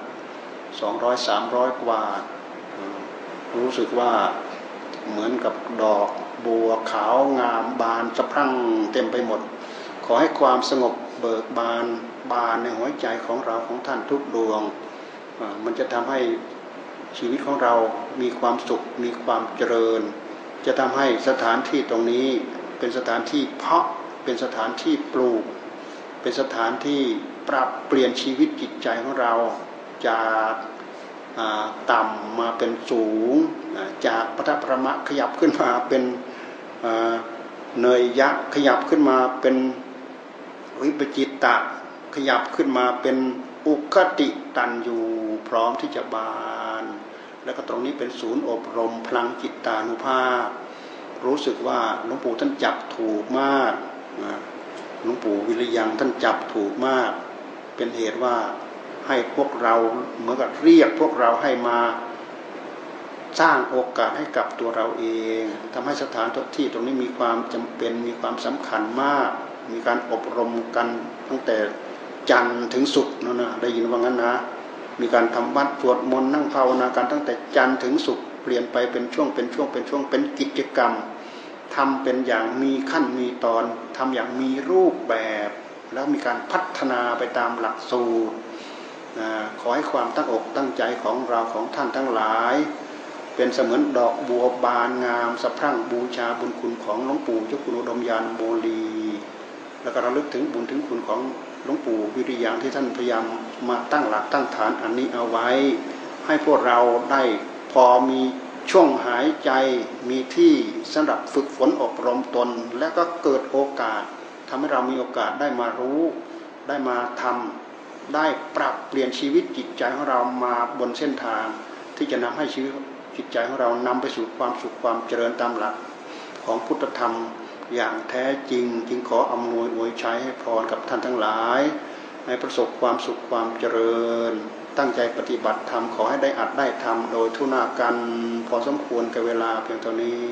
200-300กว่ารู้สึกว่าเหมือนกับดอกบัวขาวงามบานสะพรั่งเต็มไปหมดขอให้ความสงบเบิกบานในหัวใจของเราของท่านทุกดวงมันจะทำให้ชีวิตของเรามีความสุขมีความเจริญจะทำให้สถานที่ตรงนี้เป็นสถานที่เพาะเป็นสถานที่ปลูกเป็นสถานที่ปรับเปลี่ยนชีวิตจิตใจของเราจากต่ำมาเป็นสูงจากปทัพพรหมะขยับขึ้นมาเป็นเนยยะขยับขึ้นมาเป็นวิปจิตตะขยับขึ้นมาเป็นอุคติตันยูพร้อมที่จะบานแล้วก็ตรงนี้เป็นศูนย์อบรมพลังจิตตานุภาพรู้สึกว่าหลวงปู่ท่านจับถูกมากหลวงปู่วิริยังท่านจับถูกมากเป็นเหตุว่าให้พวกเราเหมือนกับเรียกพวกเราให้มาสร้างโอกาสให้กับตัวเราเองทำให้สถานที่ตรงนี้มีความจำเป็นมีความสำคัญมากมีการอบรมกันตั้งแต่จันทร์ถึงศุกร์นั่นนะได้ยินว่างั้นนะมีการทำวัดสวดมนต์นั่งภาวนากันตั้งแต่จันทร์ถึงศุกร์เปลี่ยนไปเป็นช่วงเป็นกิจกรรมทำเป็นอย่างมีขั้นมีตอนทำอย่างมีรูปแบบแล้วมีการพัฒนาไปตามหลักสูตรขอให้ความตั้งอกตั้งใจของเราของท่านทั้งหลายเป็นเสมือนดอกบัวบานงามสะพรั่งบูชาบุญคุณของหลวงปู่เจ้าคุณอุดมยานโมลีแล้วก็ระลึกถึงบุญถึงคุณของหลวงปู่วิริยังที่ท่านพยายามมาตั้งหลักตั้งฐานอันนี้เอาไว้ให้พวกเราได้พอมีช่วงหายใจมีที่สำหรับฝึกฝนอบรมตนและก็เกิดโอกาสทำให้เรามีโอกาสได้มารู้ได้มาทำได้ปรับเปลี่ยนชีวิตจิตใจของเรามาบนเส้นทางที่จะนำให้ชีวิตจิตใจของเรานำไปสู่ความสุขความเจริญตามหลักของพุทธธรรมอย่างแท้จริงจึงขออำนวยอวยชัยให้พรกับท่านทั้งหลายให้ประสบความสุขความเจริญตั้งใจปฏิบัติธรรมขอให้ได้อัดได้ทำโดยทุนากันพอสมควรกับเวลาเพียงเท่านี้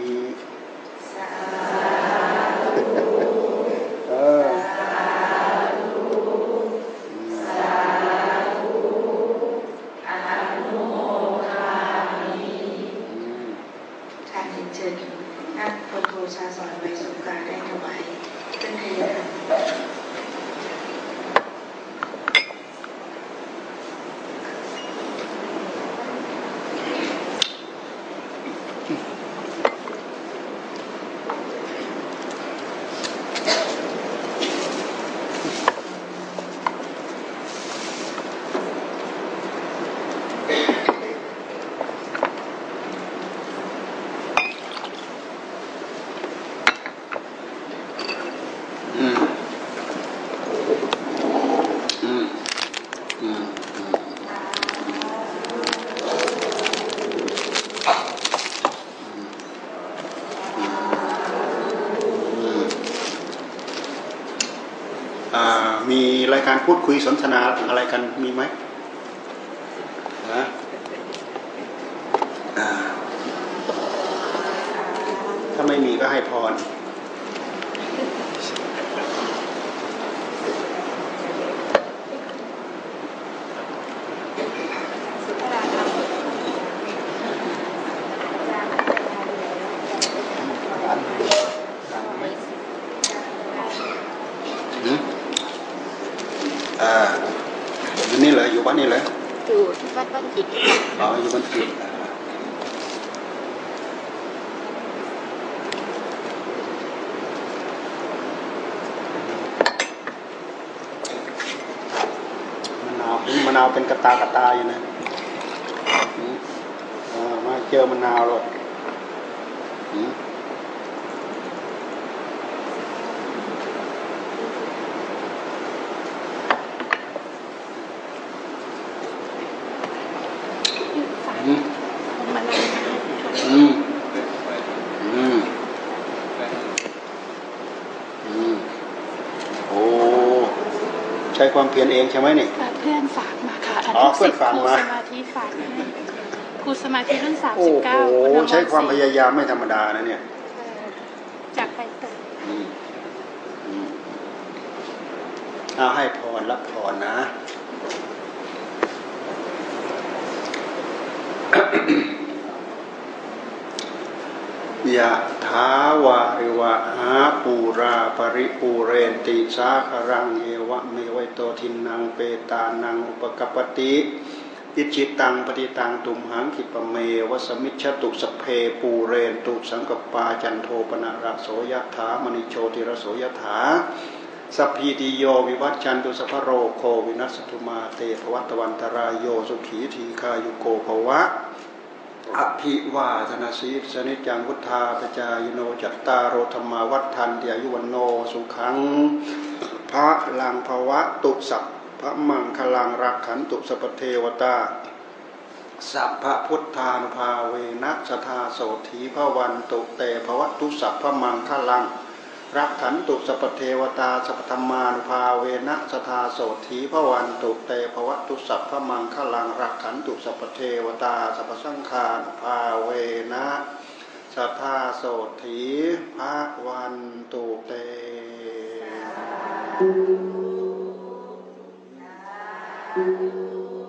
ชาสอนไว้สงการได้ถวายขึ้นให้เลยมีรายการพูดคุยสนทนาอะไรกันมีไหมถ้าไม่มีก็ให้พรอยู่นี่เลยอยู่บ้านนี่เลยอยู่ที่วัดบ้านจิตอ๋ออยู่บ้านจิตมะนาวเป็นกระตาอยู่นะมาเจอมะนาวเลยช้ความเพียรเองใช่ไหมนี่เพื่อนฝากมาค่ะอ๋อเพื่อนฝากมาครูสมาธิฝากให้ครูสมาธิรุ่น39 โอ้โหใช้ความพยายามไม่ธรรมดานะเนี่ยจากไปตกเอาให้พรรับพรนะ ยะถาวาริวะหาปูราปริปูเรนติสาครังเอวะเมวัยโตทินังเปตานังอุปกัปปติอิจิตังปฏิตังตุมหังคิปเมวสมิชฉตุสเพปูเรนตุสังกปาจันโทปนะระโสยถามณิโชติระโสยถาสัพพีติโยวิวัชชันตุสัพพโรโควินัสตุมาเตภวัตวันตรายโยสุขีทีคายุโกภวะอภิวาทนาสีสนิจังพุทธาปจายโนจัตตารโรธรรมาวัฏทันติอายุวันโนสุขังพระลังภวะตุสัพพะมังคลังรักขันตุสัพเทวตาสัพพะพุทธานุภาเวนะสทาโสถีพระวันตุเตภวตุสัพพะมังคลังรักขันตุสัพเทวตาสัพธรรมานุภาเวนะสทาโสถีพระวันตุเตภวตุสัพพะมังคลังรักขันตุสัพเทวตาสัพสังฆานุภาเวนะสทาโสถีพระวันตุเต Thank you.